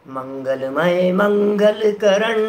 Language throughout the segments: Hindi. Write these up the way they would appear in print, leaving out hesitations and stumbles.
मंगलमय मंगल करण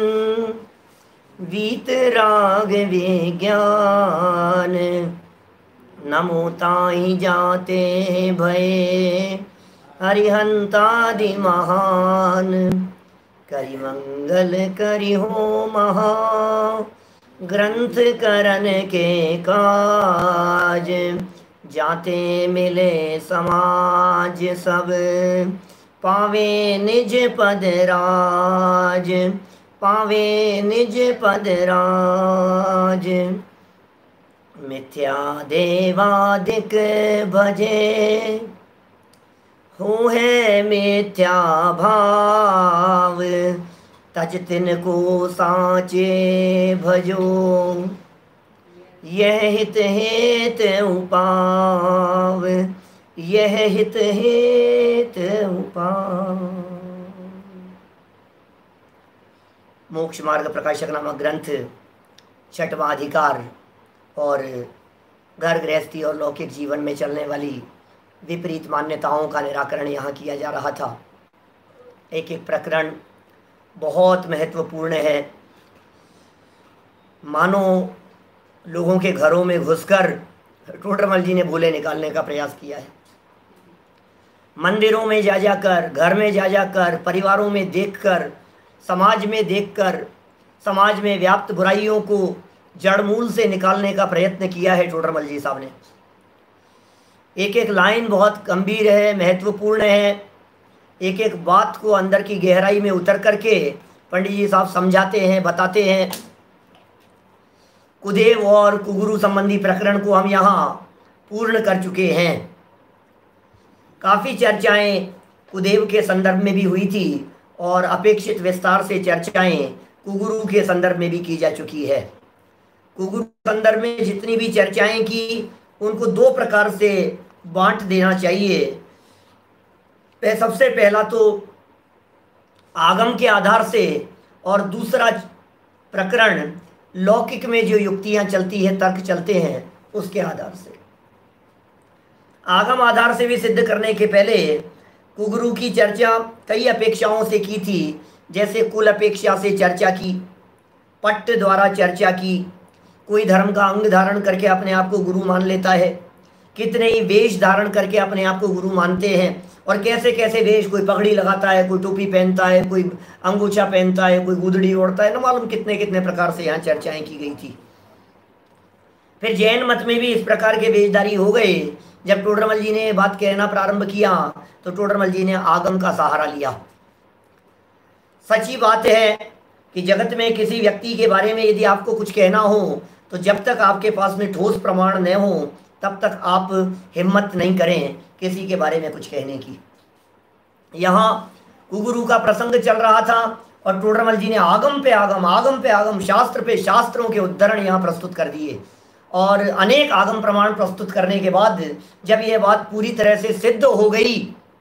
वीतराग विज्ञान। नमो ताहि जाते भये हरिहंतादि महान। करि मंगल करि हो महा ग्रंथ करन के काज। जाते मिले समाज सब पावे निज पद राज। पावे निज पद राज। मिथ्या देवादिक भजे हो है मिथ्या भाव। तज तिनको साचे भजो यह हित हेत उपाव। यह हित हेत उपाव। मोक्ष मार्ग प्रकाशक नामक ग्रंथ छठवां अधिकार और घर गृहस्थी और लौकिक जीवन में चलने वाली विपरीत मान्यताओं का निराकरण यहाँ किया जा रहा था। एक एक प्रकरण बहुत महत्वपूर्ण है। मानो लोगों के घरों में घुसकर टोडरमल जी ने भूले निकालने का प्रयास किया है। मंदिरों में जा जाकर, घर में जा जाकर, परिवारों में देखकर, समाज में देखकर, समाज में व्याप्त बुराइयों को जड़ मूल से निकालने का प्रयत्न किया है टोडरमल जी साहब ने। एक एक लाइन बहुत गंभीर है, महत्वपूर्ण है। एक एक बात को अंदर की गहराई में उतर करके पंडित जी साहब समझाते हैं, बताते हैं। कुदेव और कुगुरु संबंधी प्रकरण को हम यहाँ पूर्ण कर चुके हैं। काफ़ी चर्चाएं कुदेव के संदर्भ में भी हुई थी और अपेक्षित विस्तार से चर्चाएं कुगुरु के संदर्भ में भी की जा चुकी है। कुगुरु संदर्भ में जितनी भी चर्चाएं की उनको दो प्रकार से बांट देना चाहिए। सबसे पहला तो आगम के आधार से और दूसरा प्रकरण लौकिक में जो युक्तियां चलती है, तर्क चलते हैं, उसके आधार से। आगम आधार से भी सिद्ध करने के पहले कुगुरु की चर्चा कई अपेक्षाओं से की थी। जैसे कुल अपेक्षा से चर्चा की, पट्ट द्वारा चर्चा की, कोई धर्म का अंग धारण करके अपने आप को गुरु मान लेता है, कितने ही वेश धारण करके अपने आप को गुरु मानते हैं, और कैसे कैसे वेश, कोई पगड़ी लगाता है, कोई टोपी पहनता है, कोई अंगूछा पहनता है, कोई गुदड़ी ओढ़ता है, न मालूम कितने कितने प्रकार से यहाँ चर्चाएं की गई थी। फिर जैन मत में भी इस प्रकार के वेशधारी हो गए। जब टोडरमल जी ने बात कहना प्रारंभ किया तो टोडरमल जी ने आगम का सहारा लिया। सच्ची बात है कि जगत में किसी व्यक्ति के बारे में यदि आपको कुछ कहना हो तो जब तक आपके पास में ठोस प्रमाण न हो तब तक आप हिम्मत नहीं करें किसी के बारे में कुछ कहने की। यहाँ कुगुरु का प्रसंग चल रहा था और टोडरमल जी ने आगम पे आगम, आगम पे आगम, शास्त्र पे शास्त्रों के उद्धरण यहाँ प्रस्तुत कर दिए। और अनेक आगम प्रमाण प्रस्तुत करने के बाद जब यह बात पूरी तरह से सिद्ध हो गई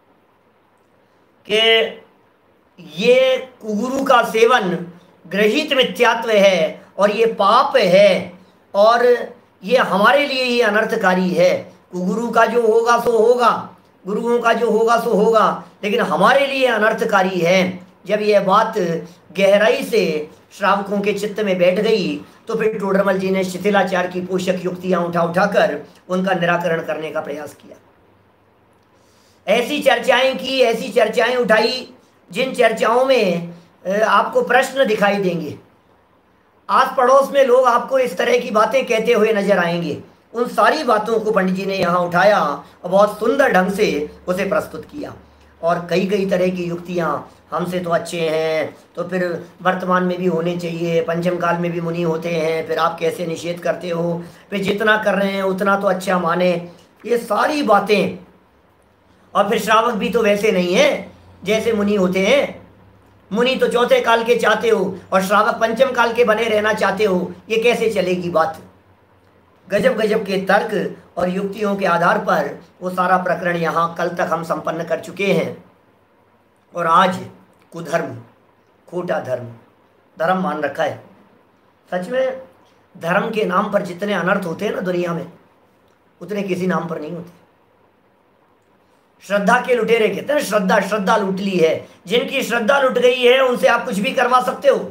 कि ये कुगुरु का सेवन गृहीत मिथ्यात्व है और ये पाप है और ये हमारे लिए ही अनर्थकारी है। कुगुरु का जो होगा सो होगा, गुरुओं का जो होगा सो होगा, लेकिन हमारे लिए अनर्थकारी है। जब यह बात गहराई से श्रावकों के चित्त में बैठ गई तो फिर टोडरमल जी ने शिथिलाचार की पोषक युक्तियां उठाकर उनका निराकरण करने का प्रयास किया। ऐसी चर्चाएं की, ऐसी चर्चाएं उठाई जिन चर्चाओं में आपको प्रश्न दिखाई देंगे। आस पड़ोस में लोग आपको इस तरह की बातें कहते हुए नजर आएंगे। उन सारी बातों को पंडित जी ने यहाँ उठाया और बहुत सुंदर ढंग से उसे प्रस्तुत किया। और कई कई तरह की युक्तियाँ, हमसे तो अच्छे हैं तो फिर वर्तमान में भी होने चाहिए, पंचम काल में भी मुनि होते हैं, फिर आप कैसे निषेध करते हो, फिर जितना कर रहे हैं उतना तो अच्छा माने, ये सारी बातें। और फिर श्रावक भी तो वैसे नहीं है जैसे मुनि होते हैं। मुनि तो चौथे काल के चाहते हो और श्रावक पंचम काल के बने रहना चाहते हो, ये कैसे चलेगी बात। गजब गजब के तर्क और युक्तियों के आधार पर वो सारा प्रकरण यहाँ कल तक हम संपन्न कर चुके हैं। और आज कुधर्म, खोटा धर्म, धर्म मान रखा है। सच में धर्म के नाम पर जितने अनर्थ होते हैं ना दुनिया में, उतने किसी नाम पर नहीं होते। श्रद्धा के लुटेरे कहते हैं, श्रद्धा श्रद्धा लूट ली है। जिनकी श्रद्धा लुट गई है उनसे आप कुछ भी करवा सकते हो।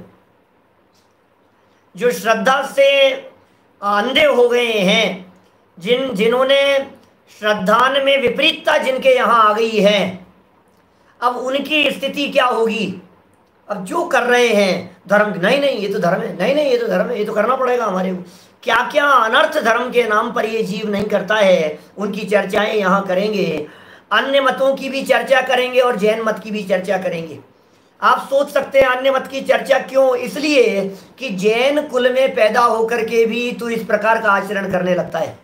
जो श्रद्धा से अंधे हो गए हैं, जिन्होंने श्रद्धान में विपरीतता जिनके यहाँ आ गई है, अब उनकी स्थिति क्या होगी? अब जो कर रहे हैं धर्म, नहीं नहीं ये तो धर्म है, नहीं नहीं ये तो धर्म है, ये तो करना पड़ेगा हमारे को, क्या क्या अनर्थ धर्म के नाम पर ये जीव नहीं करता है, उनकी चर्चाएं यहाँ करेंगे। अन्य मतों की भी चर्चा करेंगे और जैन मत की भी चर्चा करेंगे। आप सोच सकते हैं अन्य मत की चर्चा क्यों? इसलिए कि जैन कुल में पैदा होकर के भी तू इस प्रकार का आचरण करने लगता है।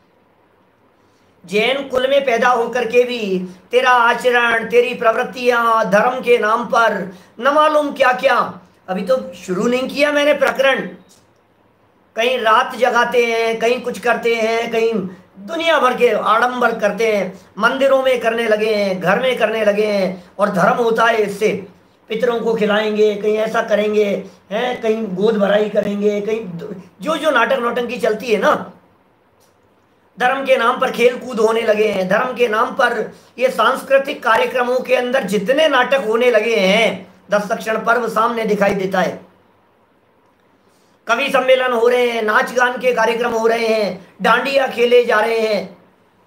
जैन कुल में पैदा होकर के भी तेरा आचरण, तेरी प्रवृत्तियां धर्म के नाम पर न मालूम क्या क्या। अभी तो शुरू नहीं किया मैंने प्रकरण, कहीं रात जगाते हैं, कहीं कुछ करते हैं, कहीं दुनिया भर के आडंबर करते हैं, मंदिरों में करने लगे हैं, घर में करने लगे हैं, और धर्म होता है इससे। पितरों को खिलाएंगे, कहीं ऐसा करेंगे हैं, कहीं गोद भराई करेंगे, कहीं जो जो नाटक नौटंकी चलती है ना, धर्म के नाम पर खेल कूद होने लगे हैं। धर्म के नाम पर ये सांस्कृतिक कार्यक्रमों के अंदर जितने नाटक होने लगे हैं, 10 दक्षिण पर्व सामने दिखाई देता है। कवि सम्मेलन हो रहे हैं, नाच गान के कार्यक्रम हो रहे हैं, डांडिया खेले जा रहे हैं।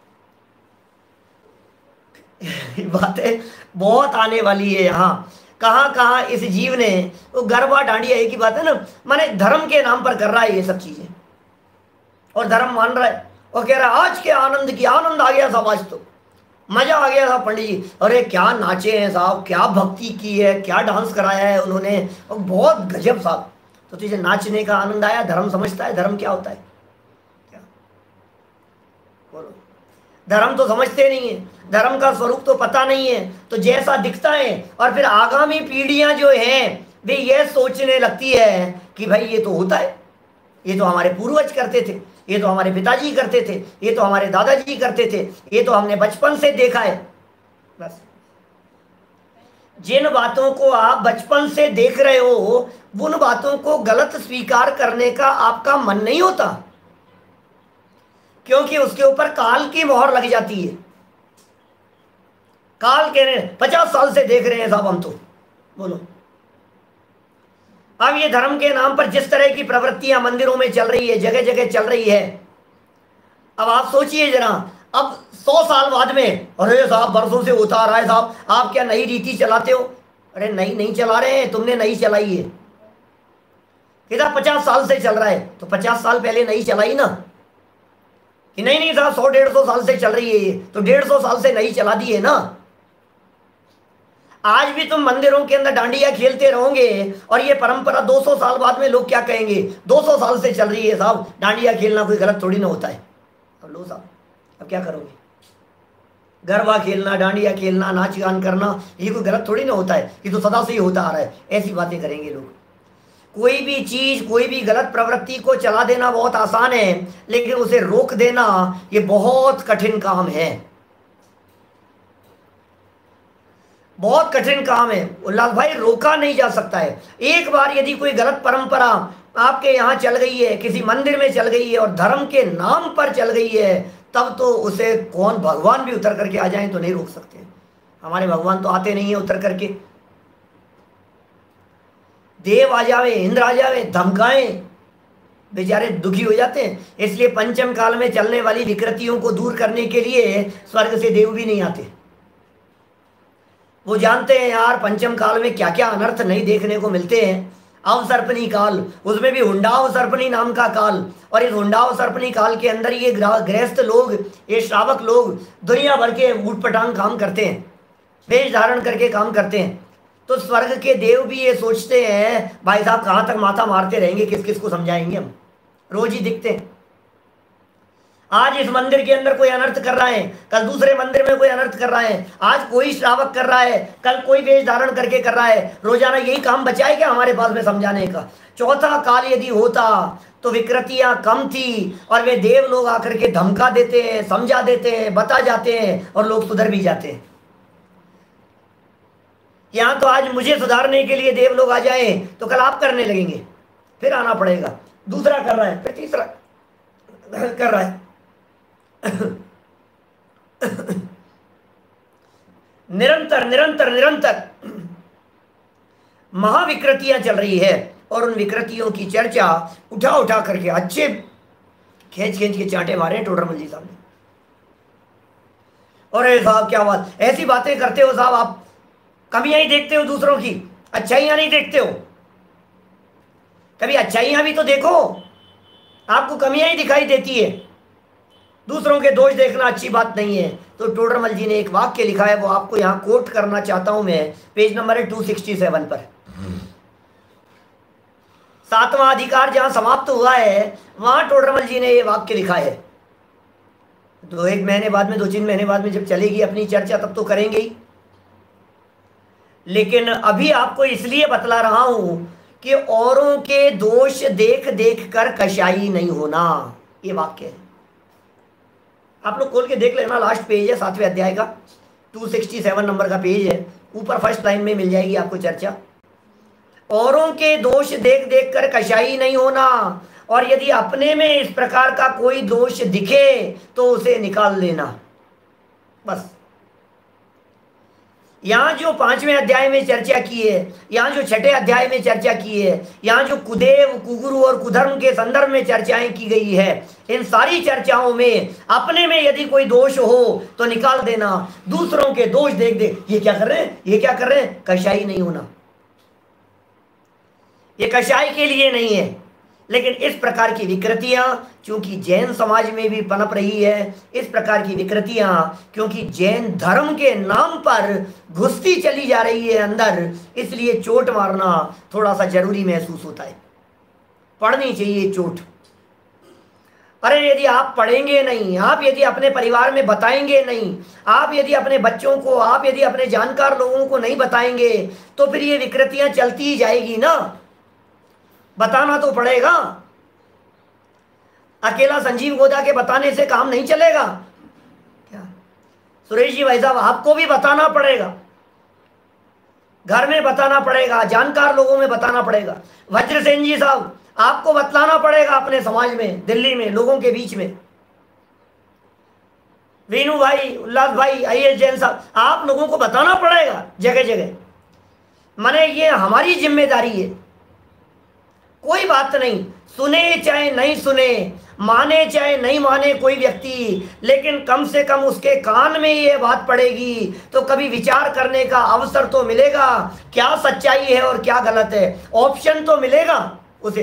बातें बहुत आने वाली है यहाँ। कहाँ कहाँ इस जीव ने, वो गरबा डांडिया एक ही बात है ना, माने धर्म के नाम पर कर रहा है ये सब चीजें, और धर्म मान रहा है और कह रहा है आज के आनंद की, आनंद आ गया साहब, आज तो मजा आ गया साहब पंडित जी, अरे क्या नाचे हैं साहब, क्या भक्ति की है, क्या डांस कराया है उन्होंने, और बहुत गजब साहब। तो तुझे नाचने का आनंद आया? धर्म समझता है? धर्म क्या होता है? क्या बोलो? धर्म तो समझते नहीं है, धर्म का स्वरूप तो पता नहीं है, तो जैसा दिखता है। और फिर आगामी पीढ़ियां जो हैं वे ये सोचने लगती है कि भाई ये तो होता है, ये तो हमारे पूर्वज करते थे, ये तो हमारे पिताजी करते थे, ये तो हमारे दादाजी करते थे, ये तो हमने बचपन से देखा है। बस जिन बातों को आप बचपन से देख रहे हो, उन बातों को गलत स्वीकार करने का आपका मन नहीं होता, क्योंकि उसके ऊपर काल की मोहर लग जाती है। काल कह रहे हैं 50 साल से देख रहे हैं साहब हम तो। बोलो, अब ये धर्म के नाम पर जिस तरह की प्रवृत्तियां मंदिरों में चल रही है, जगह जगह चल रही है, अब आप सोचिए जरा, अब 100 साल बाद में, अरे साहब बरसों से होता आ रहा है साहब, आप क्या नई रीति चलाते हो? अरे नई नहीं चला रहे हैं, तुमने नई चलाई है। किधर 50 साल से चल रहा है, तो 50 साल पहले नई चलाई ना, कि नहीं नहीं साहब 100-150 साल से चल रही है ये, तो 150 साल से नई चला दी है ना। आज भी तुम मंदिरों के अंदर डांडिया खेलते रहोगे और ये परंपरा 200 साल बाद में लोग क्या कहेंगे, 200 साल से चल रही है साहब, डांडिया खेलना कोई गलत थोड़ी ना होता है। अब लो साहब, अब क्या करोगे? गरबा खेलना, डांडिया खेलना, नाच गान करना, ये कोई गलत थोड़ी ना होता है, ये तो सदा से ही होता आ रहा है। ऐसी बातें करेंगे लोग। कोई भी चीज, कोई भी गलत प्रवृत्ति को चला देना बहुत आसान है, लेकिन उसे रोक देना ये बहुत कठिन काम है, बहुत कठिन काम है। उल्लास भाई, रोका नहीं जा सकता है। एक बार यदि कोई गलत परंपरा आपके यहाँ चल गई है, किसी मंदिर में चल गई है और धर्म के नाम पर चल गई है, तब तो उसे कौन, भगवान भी उतर करके आ जाए तो नहीं रोक सकते। हमारे भगवान तो आते नहीं है उतर करके, देव आ जावे, इंद्र आ जावे, धमकाएं, बेचारे दुखी हो जाते हैं। इसलिए पंचम काल में चलने वाली विकृतियों को दूर करने के लिए स्वर्ग से देव भी नहीं आते। वो जानते हैं यार पंचम काल में क्या क्या अनर्थ नहीं देखने को मिलते हैं। अवसर्पणी काल, उसमें भी हुंडाव सर्पणी नाम का काल, और इस हुंडाव सर्पणी काल के अंदर ये गृहस्थ लोग, ये श्रावक लोग दुनिया भर के ऊटपटांग काम करते हैं, वेश धारण करके काम करते हैं। तो स्वर्ग के देव भी ये सोचते हैं भाई साहब कहाँ तक माथा मारते रहेंगे, किस किस को समझाएंगे हम, रोज ही दिखते हैं। आज इस मंदिर के अंदर कोई अनर्थ कर रहा है, कल दूसरे मंदिर में कोई अनर्थ कर रहा है, आज कोई श्रावक कर रहा है, कल कोई वेश धारण करके कर रहा है। रोजाना यही काम बचा है क्या हमारे पास में समझाने का? चौथा काल यदि होता तो विकृतियां कम थी और वे देव लोग आकर के धमका देते हैं, समझा देते हैं, बता जाते हैं और लोग सुधर भी जाते हैं। यहाँ तो आज मुझे सुधारने के लिए देव लोग आ जाए तो कल आप करने लगेंगे, फिर आना पड़ेगा। दूसरा कर रहा है, फिर तीसरा कर रहा है। निरंतर निरंतर निरंतर महाविकृतियां चल रही है, और उन विकृतियों की चर्चा उठा उठा करके अच्छे खींच खींच के चांटे मारे टोडरमल जी साहब ने। और साहब क्या बात, ऐसी बातें करते हो साहब, आप कमियां ही देखते हो दूसरों की, अच्छाइयां नहीं देखते हो। कभी अच्छाइयां भी तो देखो, आपको कमियां ही दिखाई देती है। दूसरों के दोष देखना अच्छी बात नहीं है। तो टोडरमल जी ने एक वाक्य लिखा है, वो आपको यहां कोट करना चाहता हूं मैं, पेज नंबर है 267 पर। 7वां अधिकार जहां समाप्त हुआ है, वहां टोडरमल जी ने ये वाक्य लिखा है। तो 1 महीने बाद में, 2-3 महीने बाद में जब चलेगी अपनी चर्चा, तब तो करेंगे ही। लेकिन अभी आपको इसलिए बतला रहा हूं कि औरों के दोष देख देख कर कशाई नहीं होना, ये वाक्य है। आप लोग खोल के देख लेना, लास्ट पेज है 7वें अध्याय का, 267 नंबर का पेज है, ऊपर फर्स्ट लाइन में मिल जाएगी आपको चर्चा। औरों के दोष देख देख कर कशाई नहीं होना, और यदि अपने में इस प्रकार का कोई दोष दिखे तो उसे निकाल लेना, बस। यहां जो 5वें अध्याय में चर्चा की है, यहां जो 6ठे अध्याय में चर्चा की है, यहां जो कुदेव, कुगुरु और कुधर्म के संदर्भ में चर्चाएं की गई है, इन सारी चर्चाओं में अपने में यदि कोई दोष हो तो निकाल देना। दूसरों के दोष देख देख, ये क्या कर रहे हैं, ये क्या कर रहे हैं, कशाई नहीं होना। ये कशाई के लिए नहीं है। लेकिन इस प्रकार की विकृतियां क्योंकि जैन समाज में भी पनप रही है, इस प्रकार की विकृतियां क्योंकि जैन धर्म के नाम पर घुसती चली जा रही है अंदर, इसलिए चोट मारना थोड़ा सा जरूरी महसूस होता है। पढ़नी चाहिए चोट। अरे यदि आप पढ़ेंगे नहीं, आप यदि अपने परिवार में बताएंगे नहीं, आप यदि अपने बच्चों को, आप यदि अपने जानकार लोगों को नहीं बताएंगे, तो फिर ये विकृतियां चलती ही जाएगी ना। बताना तो पड़ेगा। अकेला संजीव गोदा के बताने से काम नहीं चलेगा क्या? सुरेश जी भाई साहब, आपको भी बताना पड़ेगा, घर में बताना पड़ेगा, जानकार लोगों में बताना पड़ेगा। वज्रसेन जी साहब, आपको बतलाना पड़ेगा अपने समाज में, दिल्ली में, लोगों के बीच में। वीनू भाई, उल्लास भाई, आईएएस जैन साहब, आप लोगों को बताना पड़ेगा जगह जगह। माने ये हमारी जिम्मेदारी है। कोई बात नहीं, सुने चाहे नहीं सुने, माने चाहे नहीं माने कोई व्यक्ति, लेकिन कम से कम उसके कान में ये बात पड़ेगी तो कभी विचार करने का अवसर तो मिलेगा, क्या सच्चाई है और क्या गलत है, ऑप्शन तो मिलेगा उसे।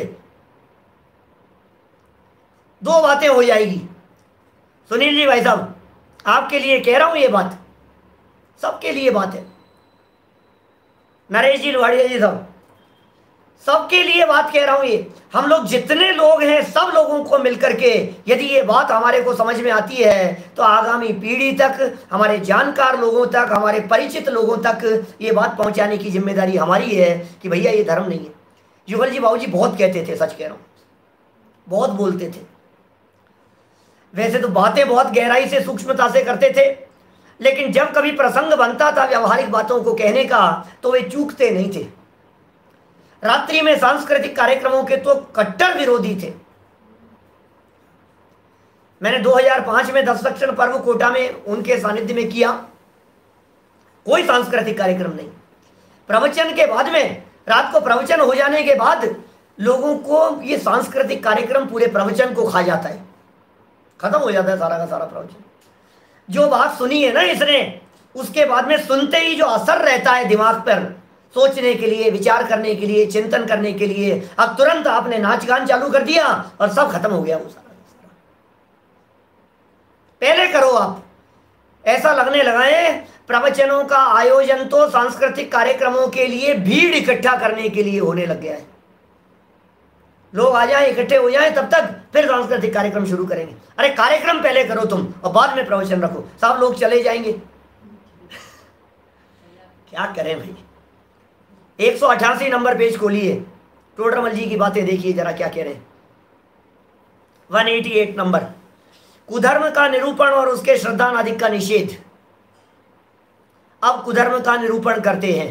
2 बातें हो जाएगी। सुनील जी भाई साहब, आपके लिए कह रहा हूं ये बात, सबके लिए बात है। नरेश जी लोहाड़िया जी साहब, सबके लिए बात कह रहा हूं ये। हम लोग जितने लोग हैं, सब लोगों को मिलकर के यदि ये बात हमारे को समझ में आती है तो आगामी पीढ़ी तक, हमारे जानकार लोगों तक, हमारे परिचित लोगों तक ये बात पहुंचाने की जिम्मेदारी हमारी है कि भैया ये धर्म नहीं है। युगल जी बाबूजी बहुत कहते थे, सच कह रहा हूं, बहुत बोलते थे। वैसे तो बातें बहुत गहराई से, सूक्ष्मता से करते थे, लेकिन जब कभी प्रसंग बनता था व्यवहारिक बातों को कहने का तो वे चूकते नहीं थे। रात्रि में सांस्कृतिक कार्यक्रमों के तो कट्टर विरोधी थे। मैंने 2005 में 10 लक्षण पर्व कोटा में उनके सानिध्य में किया। कोई सांस्कृतिक कार्यक्रम नहीं। प्रवचन के बाद में, रात को प्रवचन हो जाने के बाद लोगों को ये सांस्कृतिक कार्यक्रम पूरे प्रवचन को खा जाता है, खत्म हो जाता है सारा का सारा प्रवचन। जो बात सुनी है ना इसने, उसके बाद में सुनते ही जो असर रहता है दिमाग पर, सोचने के लिए, विचार करने के लिए, चिंतन करने के लिए, अब तुरंत आपने नाच गान चालू कर दिया और सब खत्म हो गया वो सारा। पहले करो आप, ऐसा लगने लगाए प्रवचनों का आयोजन तो सांस्कृतिक कार्यक्रमों के लिए भीड़ इकट्ठा करने के लिए होने लग गया है। लोग आ जाएं, इकट्ठे हो जाएं, तब तक फिर सांस्कृतिक कार्यक्रम शुरू करेंगे। अरे कार्यक्रम पहले करो तुम और बाद में प्रवचन रखो, सब लोग चले जाएंगे। क्या करें भाई। 188 नंबर पेज खोलिए, टोडरमल जी की बातें देखिए जरा क्या कह रहे हैं। 188 नंबर, कुधर्म का निरूपण और उसके श्रद्धानादिक का निषेध। अब कुधर्म का निरूपण करते हैं।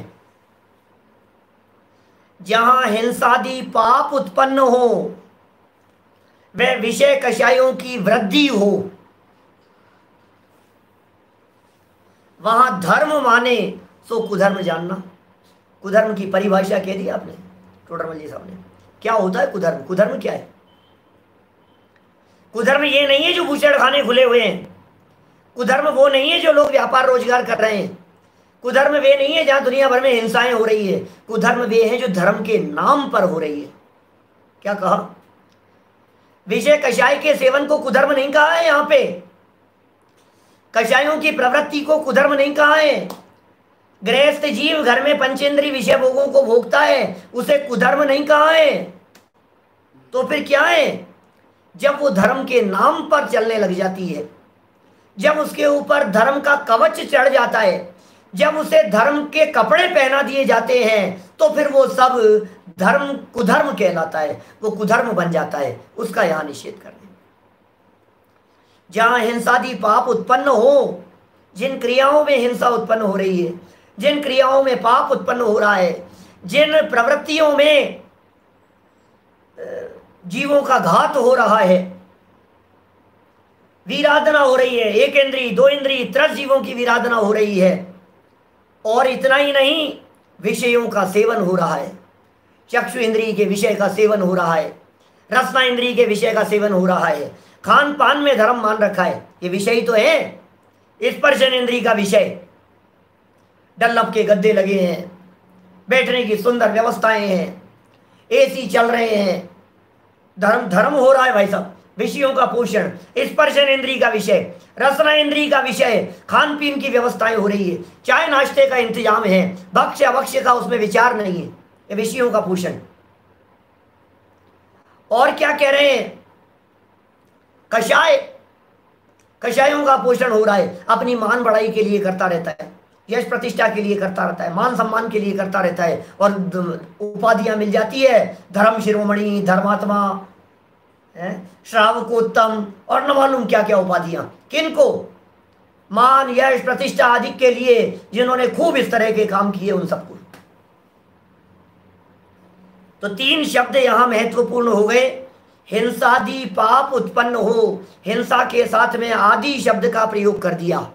जहां हिंसादि पाप उत्पन्न हो, वह विषय कषायों की वृद्धि हो, वहां धर्म माने सो कुधर्म जानना। कुधर्म की परिभाषा कह दी आपने टोडरमल जी साहब ने। क्या होता है कुधर्म? कुधर्म क्या है? कुधर्म ये नहीं है जो भूषण खाने खुले हुए हैं। कुधर्म वो नहीं है जो लोग व्यापार रोजगार कर रहे हैं। कुधर्म वे नहीं है जहां दुनिया भर में हिंसाएं हो रही है। कुधर्म वे हैं जो धर्म के नाम पर हो रही है। क्या कहा? विषय कषाय के सेवन को कुधर्म नहीं कहा है। यहां पे कषायों की प्रवृत्ति को कुधर्म नहीं कहा है। गृहस्थ जीव घर में पंचेंद्रिय विषय भोगों को भोगता है, उसे कुधर्म नहीं कहा है। तो फिर क्या है? जब वो धर्म के नाम पर चलने लग जाती है, जब उसके ऊपर धर्म का कवच चढ़ जाता है, जब उसे धर्म के कपड़े पहना दिए जाते हैं, तो फिर वो सब धर्म कुधर्म कहलाता है, वो कुधर्म बन जाता है। उसका यहां निषेध कर दें। जहां हिंसादि पाप उत्पन्न हो, जिन क्रियाओं में हिंसा उत्पन्न हो रही है, जिन क्रियाओं में पाप उत्पन्न हो रहा है, जिन प्रवृत्तियों में जीवों का घात हो रहा है, वीराधना हो रही है, एक इंद्रिय दो इंद्रिय त्रस जीवों की वीराधना हो रही है, और इतना ही नहीं विषयों का सेवन हो रहा है। चक्षु इंद्रिय के विषय का सेवन हो रहा है, रसना इंद्रिय के विषय का सेवन हो रहा है, खान पान में धर्म मान रखा है। ये विषय तो है। स्पर्शन इंद्रिय का विषय, डल्लभ के गद्दे लगे हैं, बैठने की सुंदर व्यवस्थाएं हैं, एसी चल रहे हैं, धर्म धर्म हो रहा है भाई साहब। विषयों का पोषण, स्पर्शन इंद्रिय का विषय, रसना इंद्रिय का विषय, खान पीन की व्यवस्थाएं हो रही है, चाय नाश्ते का इंतजाम है, भक्ष्य अभक्ष्य का उसमें विचार नहीं है, ये विषयों का पोषण। और क्या कह रहे हैं? कषाय, कषायों का पोषण हो रहा है। अपनी मान बढ़ाई के लिए करता रहता है, यश प्रतिष्ठा के लिए करता रहता है, मान सम्मान के लिए करता रहता है, और उपाधियां मिल जाती है, धर्म शिरोमणि, धर्मात्मा, श्रावकोत्तम, और न मालूम क्या क्या उपाधियां। किनको? मान यश प्रतिष्ठा आदि के लिए जिन्होंने खूब इस तरह के काम किए उन सबको। तो तीन शब्द यहां महत्वपूर्ण हो गए। हिंसादि पाप उत्पन्न हो, हिंसा के साथ में आदि शब्द का प्रयोग कर दिया।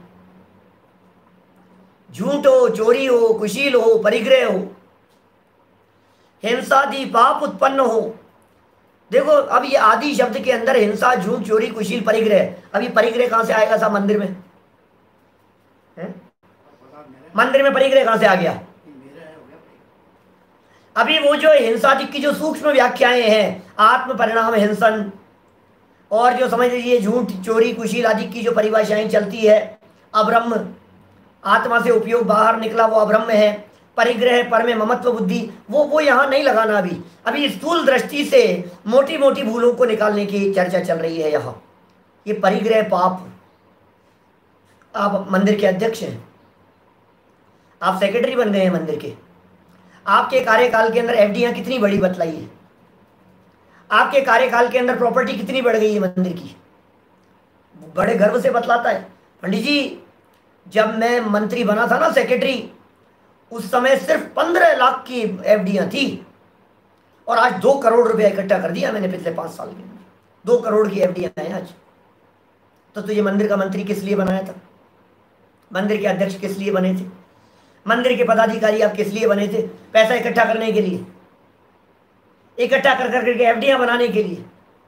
झूठ हो, चोरी हो, कुशील हो, परिग्रह हो, हिंसादि पाप उत्पन्न हो। देखो अब ये आदि शब्द के अंदर हिंसा, झूठ, चोरी, कुशील, परिग्रह। अभी परिग्रह कहां से आएगा साहब? मंदिर में है? मंदिर में परिग्रह कहां से आ गया? अभी वो जो हिंसादि की जो सूक्ष्म व्याख्याएं हैं, आत्म परिणाम हिंसन, और जो समझ लीजिए झूठ, चोरी, कुशील आदि की जो परिभाषाएं चलती है, अब्रह्म, आत्मा से उपयोग बाहर निकला वो अब्रह्म है, परिग्रह, पर में ममत्व बुद्धि, वो यहाँ नहीं लगाना। अभी स्थूल दृष्टि से मोटी मोटी भूलों को निकालने की चर्चा चल रही है यहाँ। ये परिग्रह पाप। आप मंदिर के अध्यक्ष हैं, आप सेक्रेटरी बन गए हैं मंदिर के, आपके कार्यकाल के अंदर एफडीआं कितनी बड़ी बतलाई है, आपके कार्यकाल के अंदर प्रॉपर्टी कितनी बढ़ गई है मंदिर की, बड़े गर्व से बतलाता है। पंडित जी जब मैं मंत्री बना था ना, सेक्रेटरी, उस समय सिर्फ 15 लाख की एफडीआं थी, और आज 2 करोड़ रुपया इकट्ठा कर दिया मैंने पिछले 5 साल के अंदर। 2 करोड़ की एफडीआं हैं आज। तो तुझे मंदिर का मंत्री किस लिए बनाया था? मंदिर के अध्यक्ष किस लिए बने थे? मंदिर के पदाधिकारी आप किस लिए बने थे? पैसा इकट्ठा करने के लिए, इकट्ठा कर करके एफडीआं बनाने के लिए।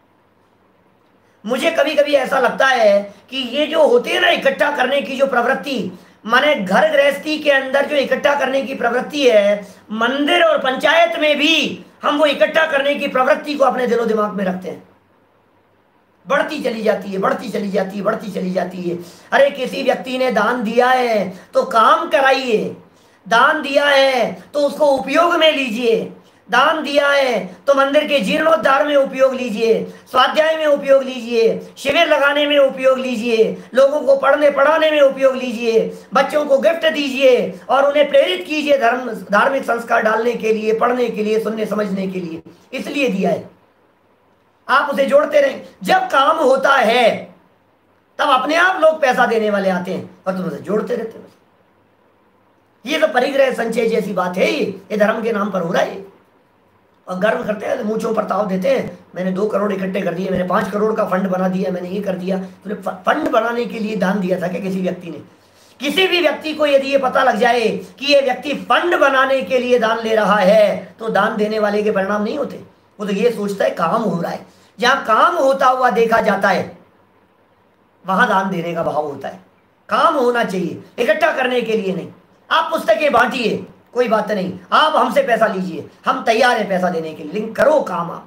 मुझे कभी कभी ऐसा लगता है कि ये जो होते हैं ना इकट्ठा करने की जो प्रवृत्ति, माने घर गृहस्थी के अंदर जो इकट्ठा करने की प्रवृत्ति है, मंदिर और पंचायत में भी हम वो इकट्ठा करने की प्रवृत्ति को अपने दिलो दिमाग में रखते हैं। बढ़ती चली जाती है, बढ़ती चली जाती है, बढ़ती चली जाती है। अरे किसी व्यक्ति ने दान दिया है तो काम कराइए, दान दिया है तो उसको उपयोग में लीजिए, दान दिया है तो मंदिर के जीर्णोद्धार में उपयोग लीजिए, स्वाध्याय में उपयोग लीजिए, शिविर लगाने में उपयोग लीजिए, लोगों को पढ़ने पढ़ाने में उपयोग लीजिए, बच्चों को गिफ्ट दीजिए और उन्हें प्रेरित कीजिए धार्मिक संस्कार डालने के लिए, पढ़ने के लिए, सुनने समझने के लिए। इसलिए दिया है। आप उसे जोड़ते रहें। जब काम होता है तब अपने आप लोग पैसा देने वाले आते हैं और तुम उसे जोड़ते रहते हो। ये तो परिग्रह संचय जैसी बात है। ये धर्म के नाम पर हो रहा है। और गर्व करते हैं, मूंछों पर ताव देते हैं, मैंने 2 करोड़ इकट्ठे कर दिए, मैंने 5 करोड़ का फंड बना दिया, मैंने ये कर दिया। तूने फंड बनाने के लिए दान दिया था क्या किसी व्यक्ति ने? किसी भी व्यक्ति को यदि ये पता लग जाए कि ये व्यक्ति फंड बनाने के लिए दान ले रहा है, तो दान देने वाले के परिणाम नहीं होते। वो तो ये सोचता है काम हो रहा है। जहां काम होता हुआ देखा जाता है वहां दान देने का भाव होता है। काम होना चाहिए, इकट्ठा करने के लिए नहीं। आप पुस्तकें बांटिए, कोई बात नहीं, आप हमसे पैसा लीजिए, हम तैयार हैं पैसा देने के लिए, लेकिन करो काम आप।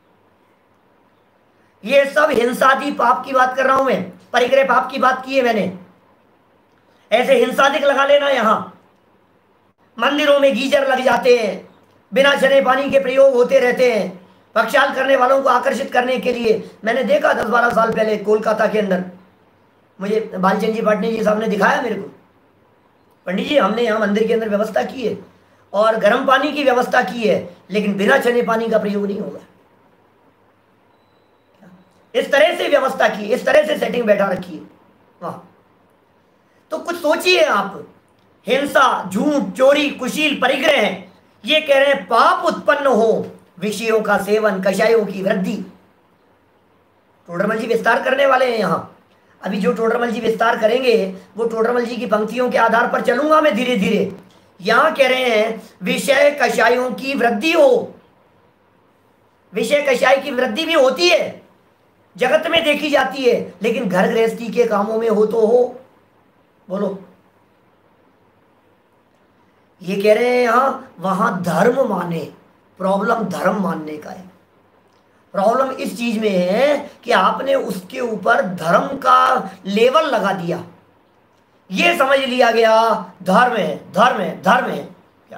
ये सब हिंसादी पाप की बात कर रहा हूं मैं, परिग्रह पाप की बात की है मैंने। ऐसे हिंसादिक लगा लेना। यहां मंदिरों में गीजर लग जाते हैं, बिना छने पानी के प्रयोग होते रहते हैं पक्षाल करने वालों को आकर्षित करने के लिए। मैंने देखा 10-12 साल पहले कोलकाता के अंदर, मुझे बालचंद जी पाटनी जी साहब ने दिखाया मेरे को, पंडित जी हमने यहाँ मंदिर के अंदर व्यवस्था की है और गर्म पानी की व्यवस्था की है, लेकिन बिना छने पानी का प्रयोग नहीं होगा। इस तरह से व्यवस्था की, इस तरह से सेटिंग बैठा रखी है वहां। तो कुछ सोचिए आप, हिंसा, झूठ, चोरी, कुशील, परिग्रह, ये कह रहे हैं पाप उत्पन्न हो, विषयों का सेवन, कषायों की वृद्धि। टोडरमल जी विस्तार करने वाले हैं यहां। अभी जो टोडरमल जी विस्तार करेंगे वो टोडरमल जी की पंक्तियों के आधार पर चलूंगा मैं धीरे धीरे। यहां कह रहे हैं विषय कषायों की वृद्धि हो। विषय कषाय की वृद्धि भी होती है, जगत में देखी जाती है, लेकिन घर गृहस्थी के कामों में हो तो हो। बोलो, ये कह रहे हैं यहां वहां धर्म माने। प्रॉब्लम धर्म मानने का है। प्रॉब्लम इस चीज में है कि आपने उसके ऊपर धर्म का लेवल लगा दिया। ये समझ लिया गया धर्म है, धर्म है, धर्म है। क्या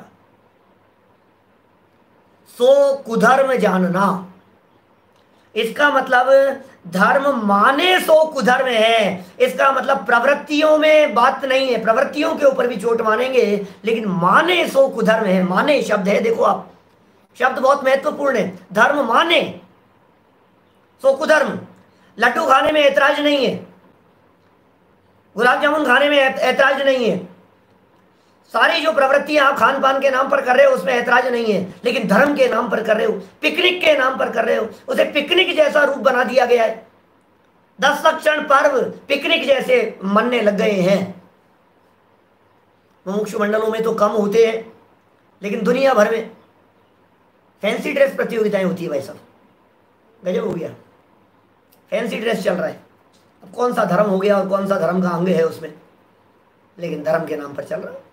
सो कुधर्म जानना, इसका मतलब धर्म माने सो कुधर्म है। इसका मतलब प्रवृत्तियों में बात नहीं है, प्रवृत्तियों के ऊपर भी चोट मानेंगे, लेकिन माने सो कुधर्म है। माने शब्द है, देखो आप, शब्द बहुत महत्वपूर्ण है। धर्म माने सो कुधर्म। लड्डू खाने में ऐतराज नहीं है, गुलाब जामुन खाने में ऐतराज नहीं है, सारी जो प्रवृत्तियां आप खान पान के नाम पर कर रहे हो उसमें ऐतराज नहीं है, लेकिन धर्म के नाम पर कर रहे हो, पिकनिक के नाम पर कर रहे हो, उसे पिकनिक जैसा रूप बना दिया गया है। 10 लक्षण पर्व पिकनिक जैसे मनने लग गए हैं। मुमुक्षु मंडलों में तो कम होते हैं, लेकिन दुनिया भर में फैंसी ड्रेस प्रतियोगिताएं होती है भाई साहब। गजब हो गया, फैंसी ड्रेस चल रहा है। अब कौन सा धर्म हो गया और कौन सा धर्म का अंग है उसमें, लेकिन धर्म के नाम पर चल रहा है।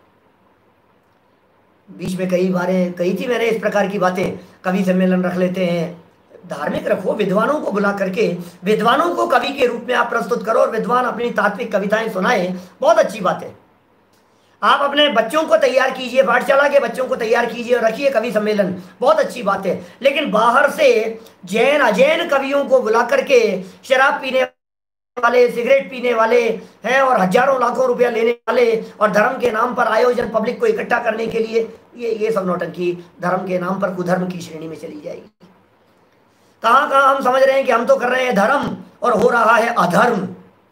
बीच में कई बारें कही थी मैंने इस प्रकार की बातें, कवि सम्मेलन रख लेते हैं, धार्मिक रखो, विद्वानों को बुला करके विद्वानों को कवि के रूप में आप प्रस्तुत करो और विद्वान अपनी तात्विक कविताएं सुनाए, बहुत अच्छी बात है। आप अपने बच्चों को तैयार कीजिए, पाठशाला के बच्चों को तैयार कीजिए और रखिए कवि सम्मेलन, बहुत अच्छी बात है। लेकिन बाहर से जैन अजैन कवियों को बुला करके शराब पीने वाले, सिगरेट पीने वाले हैं और हजारों लाखों रुपया लेने वाले और धर्म के नाम पर आयोजन, पब्लिक को इकट्ठा करने के लिए, ये सब नौटंकी धर्म के नाम पर कुधर्म की श्रेणी में चली जाएगी। कहां कहां हम समझ रहे हैं कि हम तो कर रहे हैं धर्म और हो रहा है अधर्म।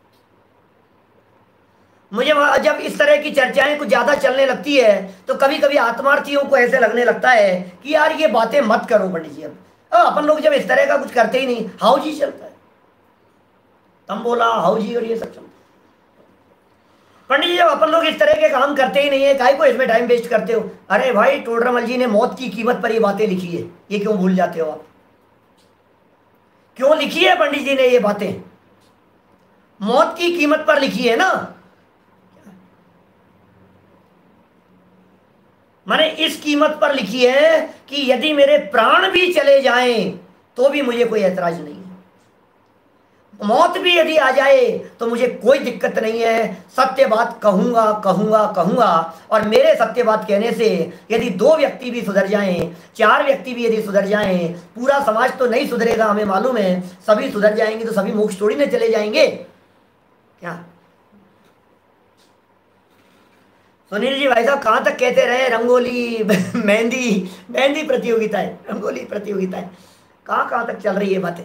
मुझे जब इस तरह की चर्चाएं कुछ ज्यादा चलने लगती है तो कभी कभी आत्मार्थियों को ऐसे लगने लगता है कि यार ये बातें मत करो पंडित जी। अब अपन लोग जब इस तरह का कुछ करते ही नहीं, हाउ जी चलता है, तम बोला हाउ जी और ये सब चलता। पंडित जी जब अपन लोग इस तरह के काम करते ही नहीं है, काहे को इसमें टाइम वेस्ट करते हो? अरे भाई, टोडरमल जी ने मौत की कीमत पर ये बातें लिखी है, ये क्यों भूल जाते हो आप? क्यों लिखी है पंडित जी ने ये बातें? मौत की कीमत पर लिखी है ना। मैंने इस कीमत पर लिखी है कि यदि मेरे प्राण भी चले जाएं तो भी मुझे कोई ऐतराज नहीं है, मौत भी यदि आ जाए तो मुझे कोई दिक्कत नहीं है। सत्य बात कहूंगा कहूंगा कहूंगा, और मेरे सत्य बात कहने से यदि 2 व्यक्ति भी सुधर जाएं, 4 व्यक्ति भी यदि सुधर जाएं, पूरा समाज तो नहीं सुधरेगा, हमें मालूम है। सभी सुधर जाएंगे तो सभी मोक्ष थोड़ी न चले जाएंगे क्या? सुनील जी भाई साहब कहाँ तक कहते रहे रंगोली मेहंदी प्रतियोगिताएं, रंगोली प्रतियोगिताएं, कहाँ तक चल रही है बातें?